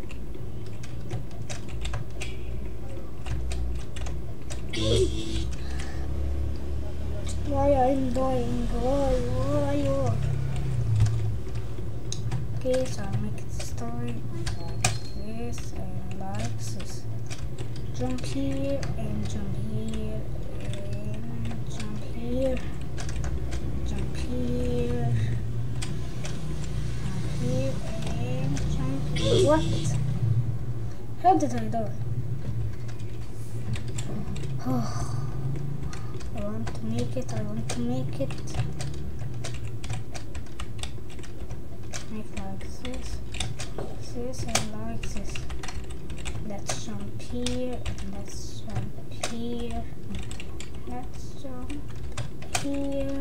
Why I'm dying? Why? Okay, so I'll make it start like this and like this. Jump here and jump here and jump here. Jump here. Jump here and jump here. What? How did I die? Oh. I want to make it. Make like this and like this. Let's jump here and let's jump here. Let's jump here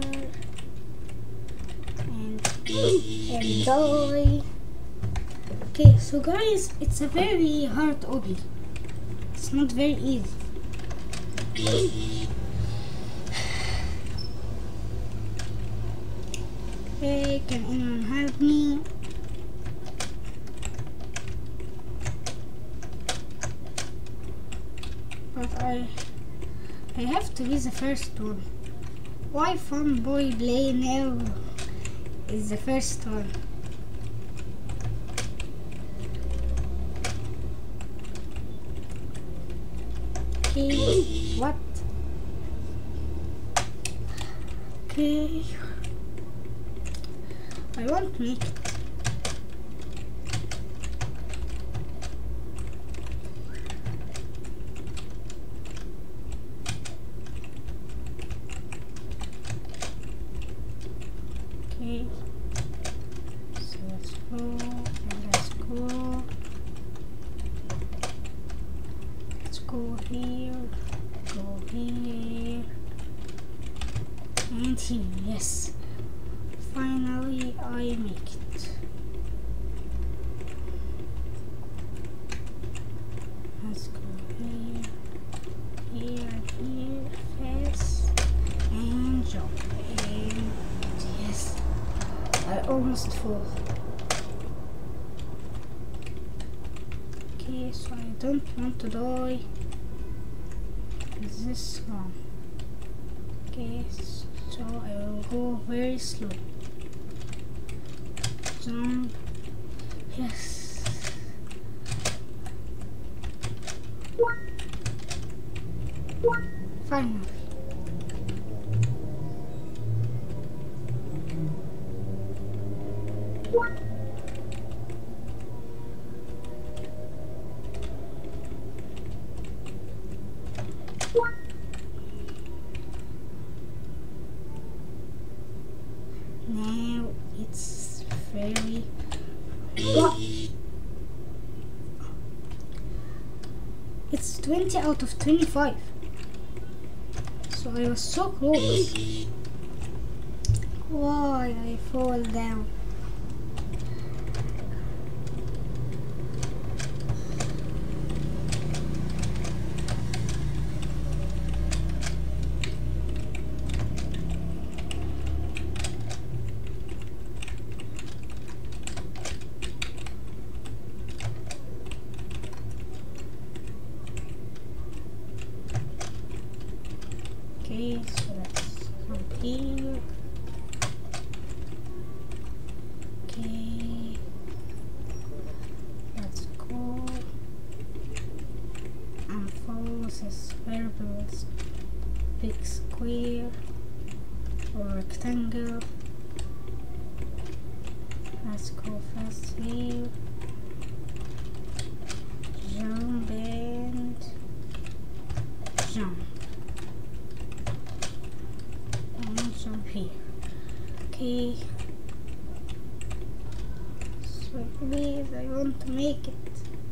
and die. Okay, so guys, it's a very hard obby. It's not very easy. Okay, can anyone help me? But I have to be the first one. Why Fun Boy Play now is the first one? Okay, what? Okay. I won't make it. Okay. So let's go and let's go. Let's go here. Go here. and here. Yes, finally I make it. Let's go here, here, here, fast, and jump. And yes, I almost fall. Okay, so I don't want to die. This one. Okay, so I will go very slow. Jump. Yes. Finally. Now it's very it's 20 out of 25. So I was so close. Why I fall down? Okay, so let's come here. Okay, let's go and follow this variable big square or rectangle. Let's go first here. Jump and jump. Jump here. Okay. So please, I want to make it.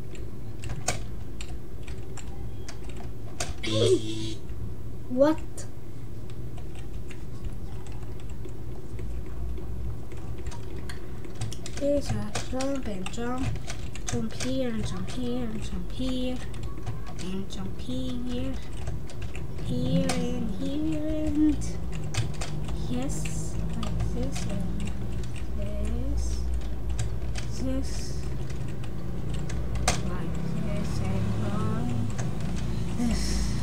What? Okay, so I jump and jump. Jump here and jump here and jump here. And jump here. Here and here and yes, like this and this, this, like this and like this.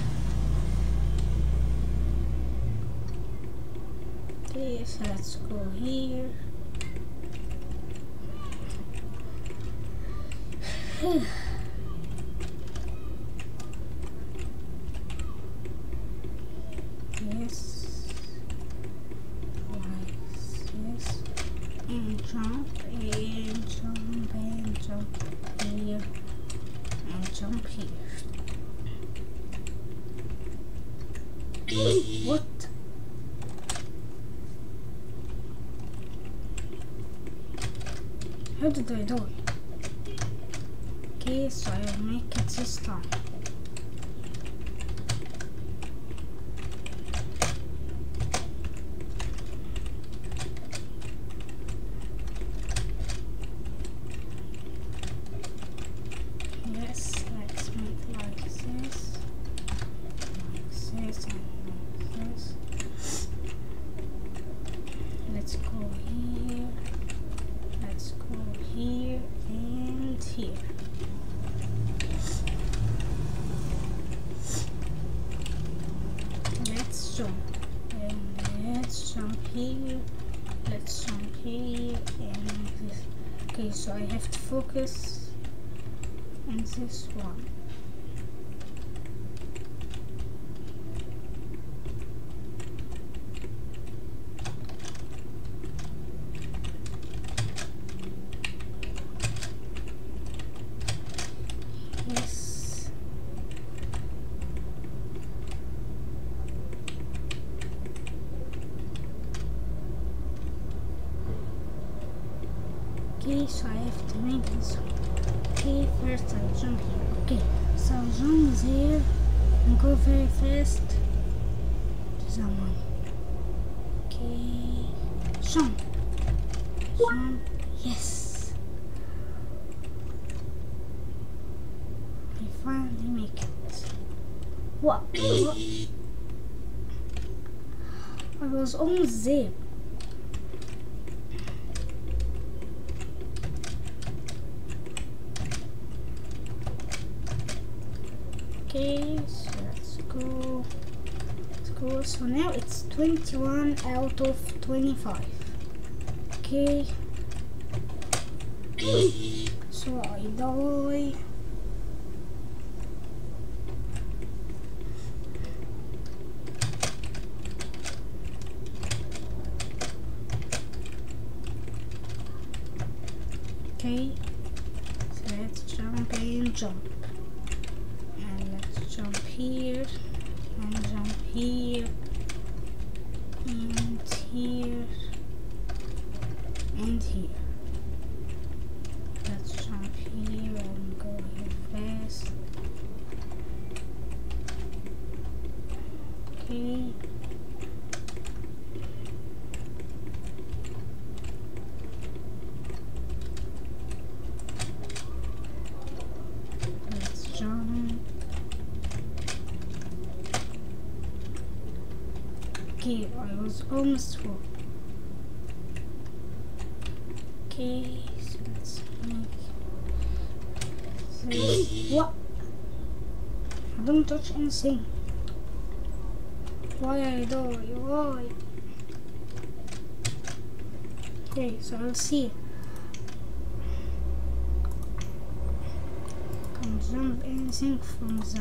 Okay, so let's go here. Yes. And jump and jump and jump here and jump here. What? How did I do it? Okay, so I will make it this time. Yes, let's make like this, and like this. Let's go here, let's go here and here. Let's jump and let's jump here, let's jump here and this. Okay, so I have to focus on this one. Yes. Okay, so I have to make this one. Okay, first I'll jump here. Okay, so I'll jump there and go very fast to someone. Okay. Jump. Jump. Yes. I finally make it. What? What? I was almost there. Okay, so let's go. Let's go. So now it's 21 out of 25. Okay. So I die. Okay, so let's jump and jump. And let's jump here, and jump here, and here, and here. Let's jump here and go here fast. Okay. Let's jump. Okay, I was almost full. Okay, so let's make this. What? I don't touch anything. Why I die? Why? Okay, so I'll see. Can jump anything from the.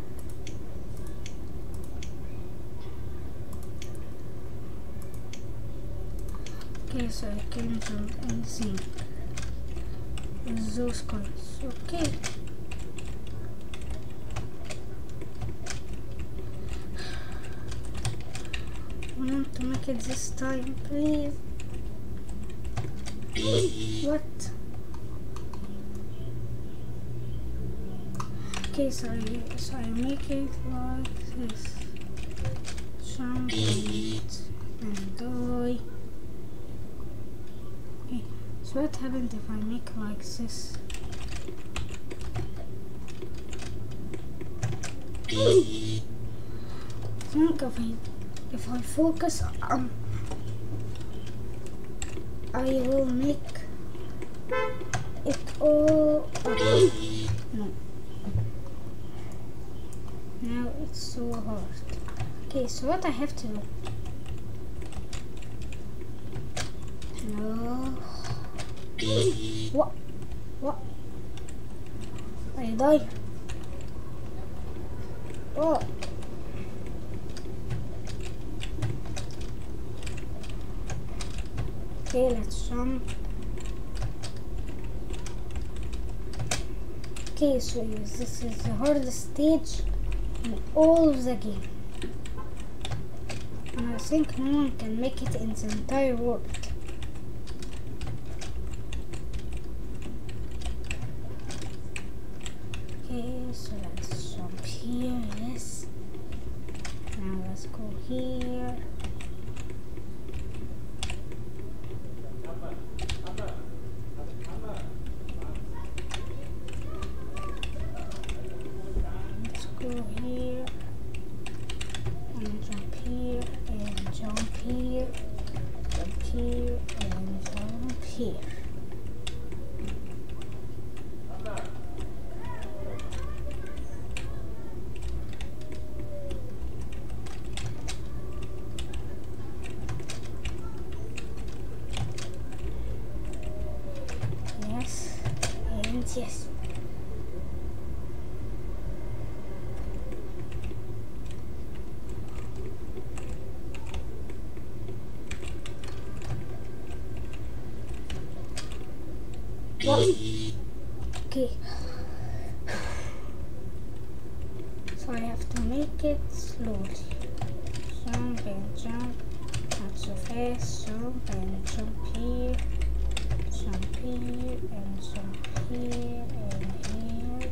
Okay, so I can jump anything with those cards. Okay. I want to make it this time, please. What? Okay, so I make it like this. Jump and die. Okay, so what happens if I make like this? I think if I focus on, I will make it all up. No. Now it's so hard. Okay, so what I have to do? No. What? What? I die. Oh. Okay, let's jump. Okay, so this is the hardest stage in all of the game. And I think no one can make it in the entire world. Okay, so let's jump here, yes. Now let's go here. Let's go here. And jump here, and jump here, jump here, and jump here. Yes, and yes. Okay. So I have to make it slowly. Jump and jump. Not so fast. Jump and jump here. Jump here and jump here and here.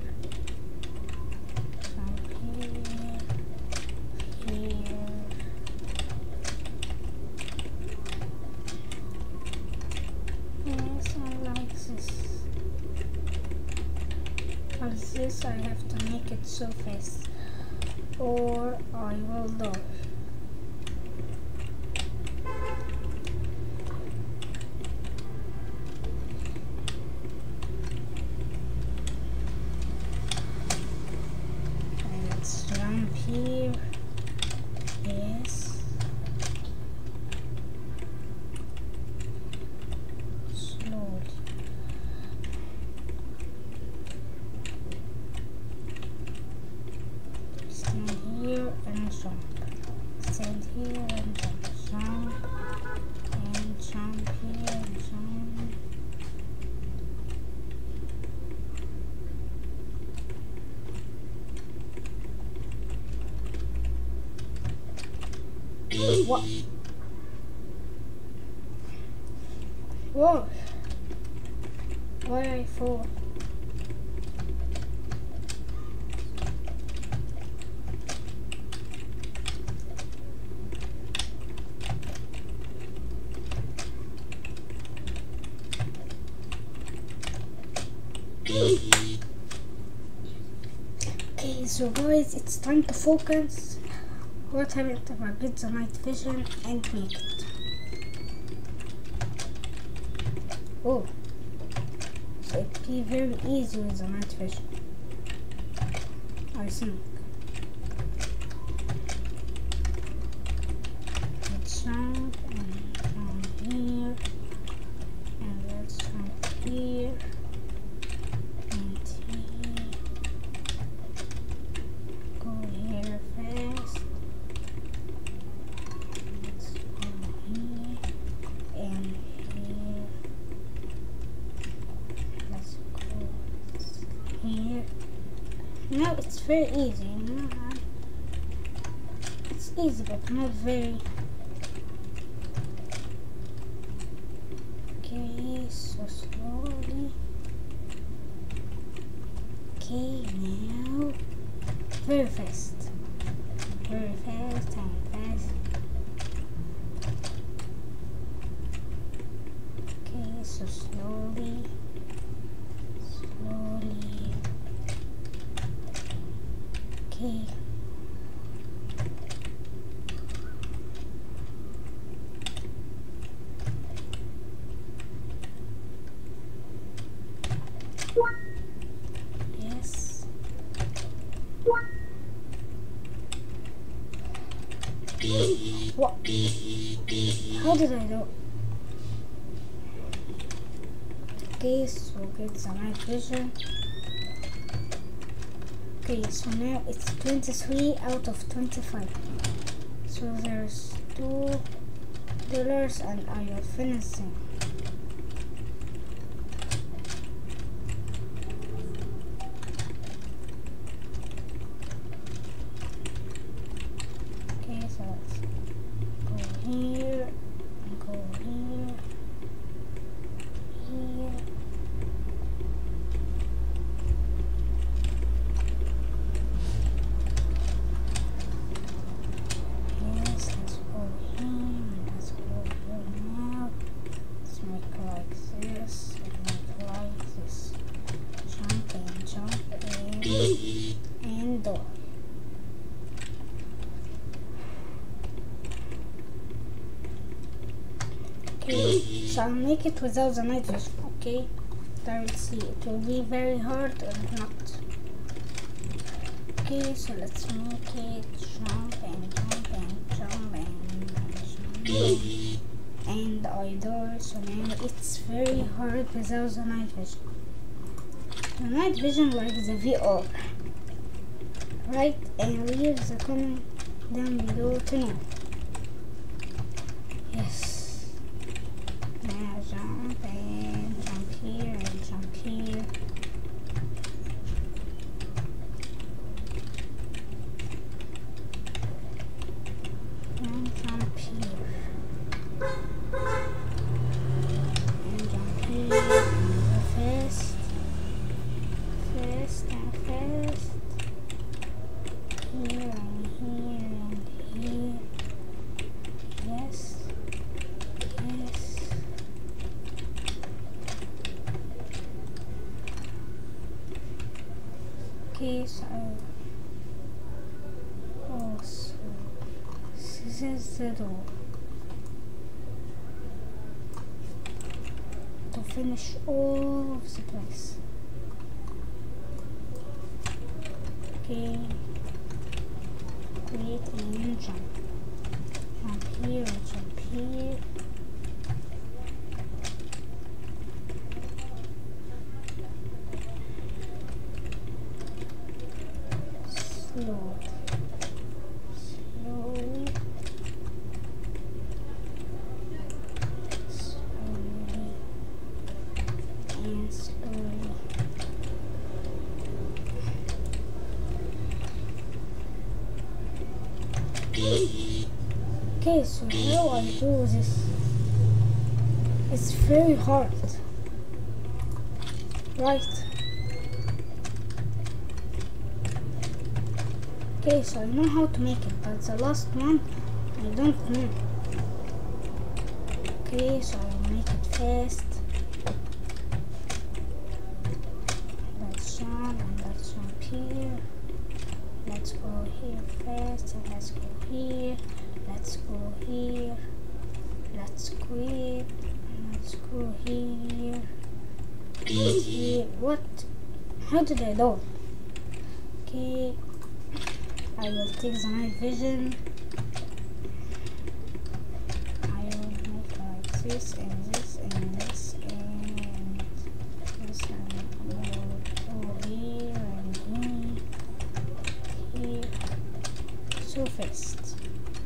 Jump here. Here. this, I have to make it so fast, or I will die. And let's jump here. Yes. Slowly. Stand here and jump. Stand here and jump. Jump and jump here and jump. What? Whoa! Why I fall? Okay, so guys, it's time to focus. What happened if I get the night vision and make it? Oh, so it'd be very easy with the night vision, I think. Let's jump and jump here, and let's jump here, and here. Go here fast. Let's go here and here. Let's go here. Now it's very easy. It's easy, but not very. Okay, so slowly. Okay, now very fast. Very fast and fast. Okay, so slowly. Slowly. Okay. Yes. What? How did I do? Okay, so get the night vision. Okay, so now it's 23 out of 25. So there's $2 and I will finish them. Okay, so let's go here and go here. Here. Yes, let's go here and let's go here now. Let's make like this and make like this. Jump and door. Okay, so I'll make it without the night vision, okay? I will see. It will be very hard or not. Okay, so let's make it jump and jump and jump and jump. And I do, so now it's very hard without the night vision. The night vision like the VR. Right, and leave the comment down below to know. Yes. Now jump and jump here and jump here. And jump here. And jump here and go fast. Fast and fast. Here and here and here. Yes. Yes. Okay, so also this is the door to finish all of the place. Okay, create a new jump. Jump here, jump here. Slowly, slowly, slowly, and slowly. Okay, so how I do this? It's very hard, right? Okay, so I know how to make it, but the last one I don't know. Okay, so I'll make it fast. Let's jump and let's jump here. Let's go here fast and let's go here. Let's go here. Let's quit. Let's go here. Here. What? How did I do? Okay. I will take the night vision. I will make like this and this and this and this and go here and here. So fast.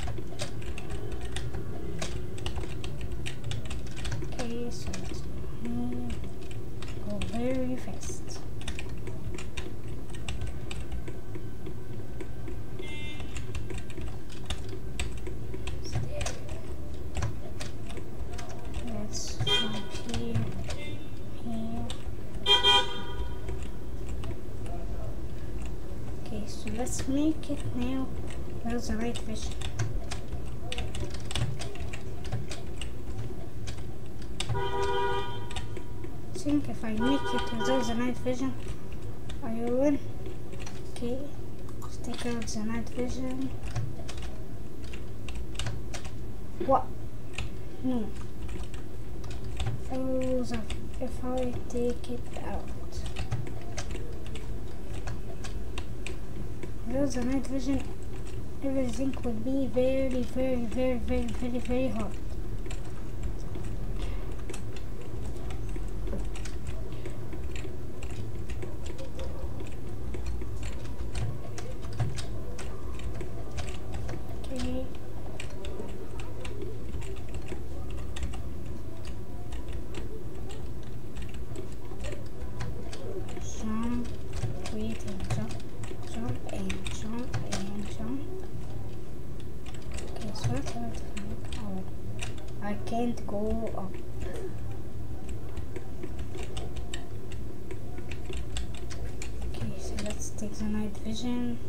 Okay, so let's go here. Go very fast. So let's make it now. Where's the night vision? I think if I make it without the night vision, I will win. Okay, let's take out the night vision. What? No. If I take it out. Without the night vision, everything would be very hard. Okay. Jump, wait and jump. Jump and jump and jump. Okay, so what have to make? Oh, I can't go up. Okay, so let's take the night vision.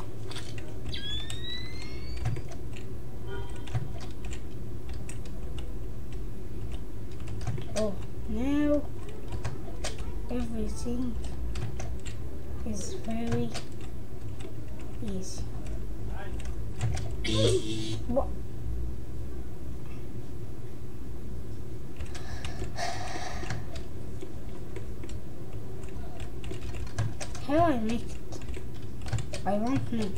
Oh, now everything is very easy. What? How I make it? I won't know.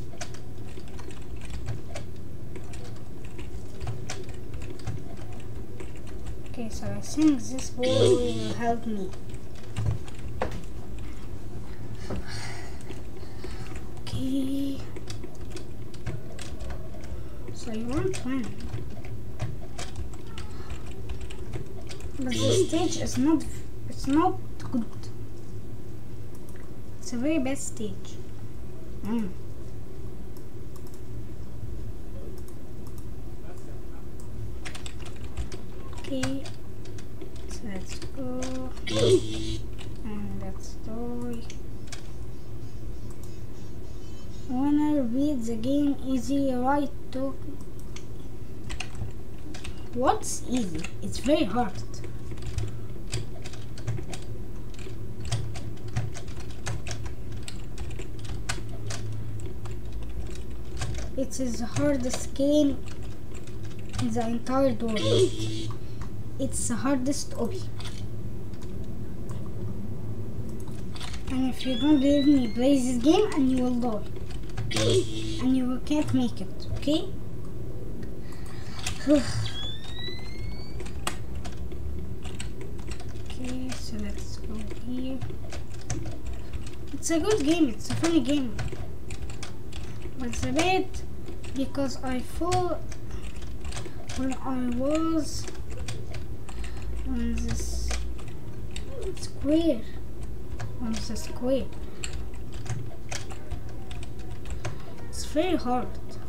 Okay, so I think this ball will help me. Okay. So you won't win. But the stage is not good. It's a very bad stage. Okay. So let's go. And let's do. When I read the game easy, right to. What's easy? It's very hard. it is the hardest game in the entire world. It's the hardest obby. And if you don't believe me, play this game and you will die. And you can't make it, okay? Okay, so let's go here. It's a good game, it's a funny game. But it's a bit because I fall when I was on this square. On the square. It's very hard.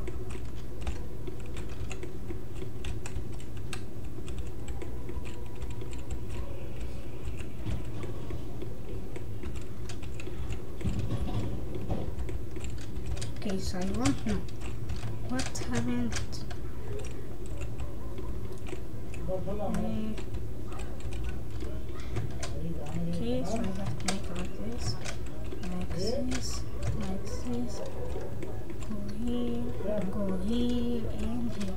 Okay, so I want to know what happened. Okay, so I have to make it like this, like this, like this. Go here, and here.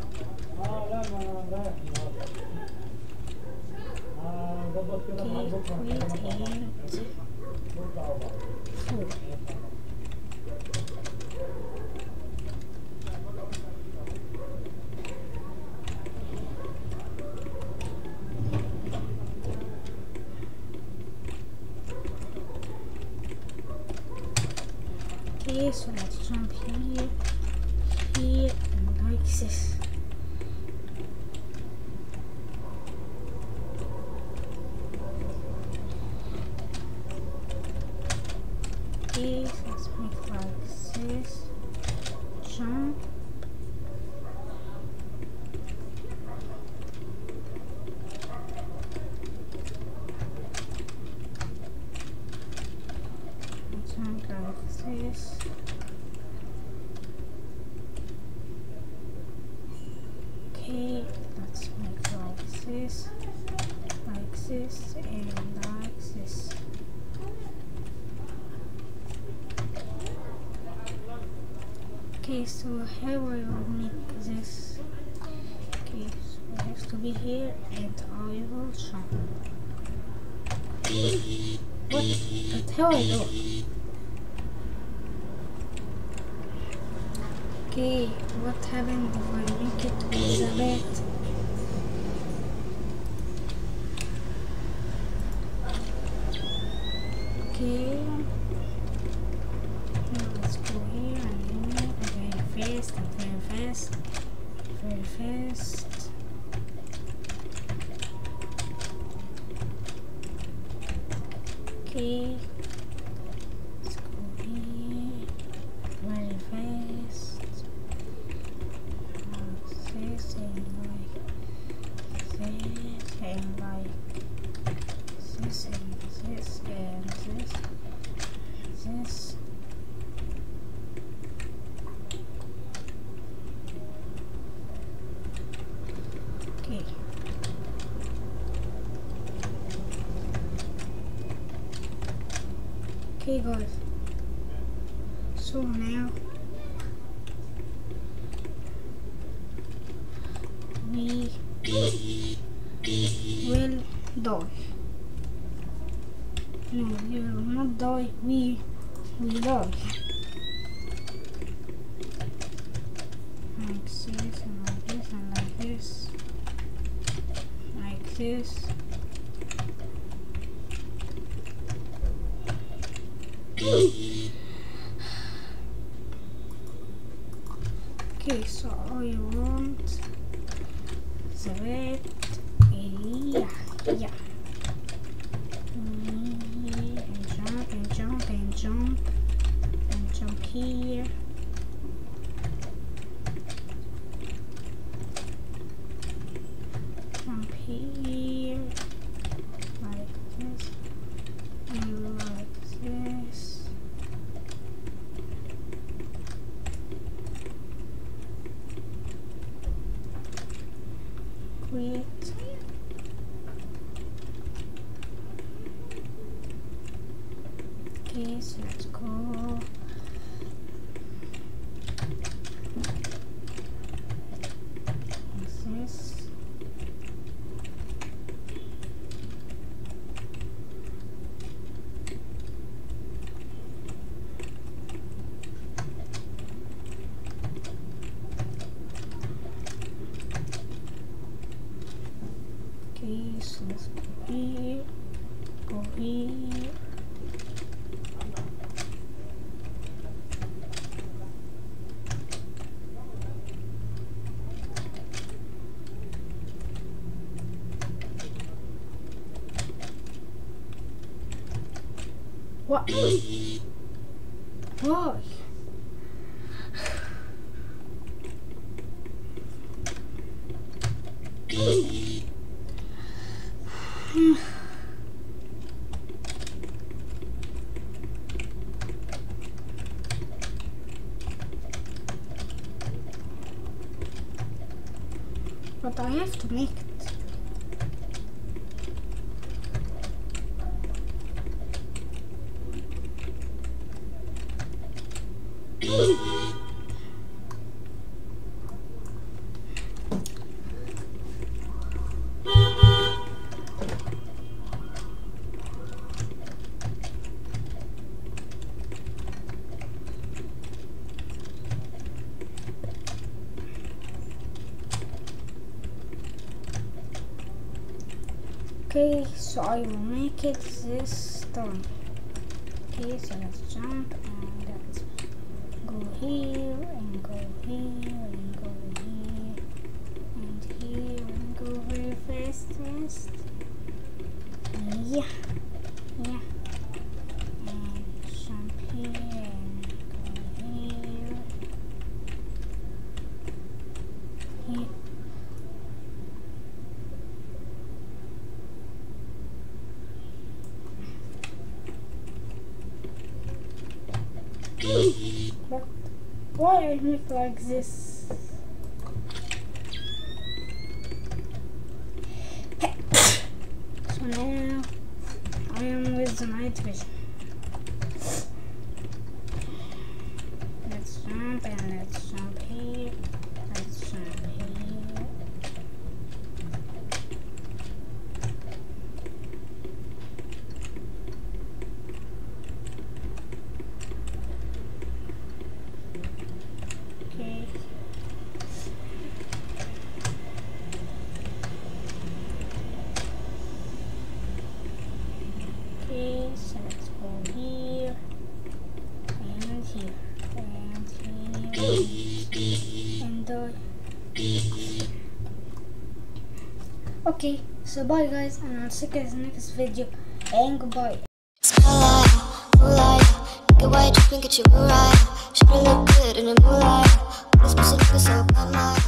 Okay, quit and 4. Okay, so let's jump here, here, and like this. Okay, so let's make like this. Jump. Jump like this. Okay, let's make like this, and like this. Okay, so how I will make this? Okay, so I have to be here, and I will jump. What? But how I do it? Okay, what happened if I make it with a bat? Okay, now let's go here and here, very fast, very fast, very fast. Okay, let's go here, very fast. This and like this and like this and this and this. Okay. Okay guys. So now we will die. No, we will not die. We will die. Like this and like this and like this. Like this. Okay, so I want the red area. Yeah. And jump and jump and jump and jump here. Jump here. Like this. And like this. Quit. Okay, so let's go. Okay, so let's go here, go here. What? Why? But I have to make it. Okay, so I will make it this time. Okay, so let's jump and let's go here and go here and go here and here and go very fast. Yeah. And jump here and go here. Here. But why I make like this? So now I am with the night vision. Let's jump and let's jump here. Let's jump here. Okay, so let's go here and here and here and okay, so bye guys, and I'll see you guys in the next video, and goodbye. Spotlight, moonlight, get white, drink, get your moonlight. Should look good in the moonlight. This pussy nigga so bad,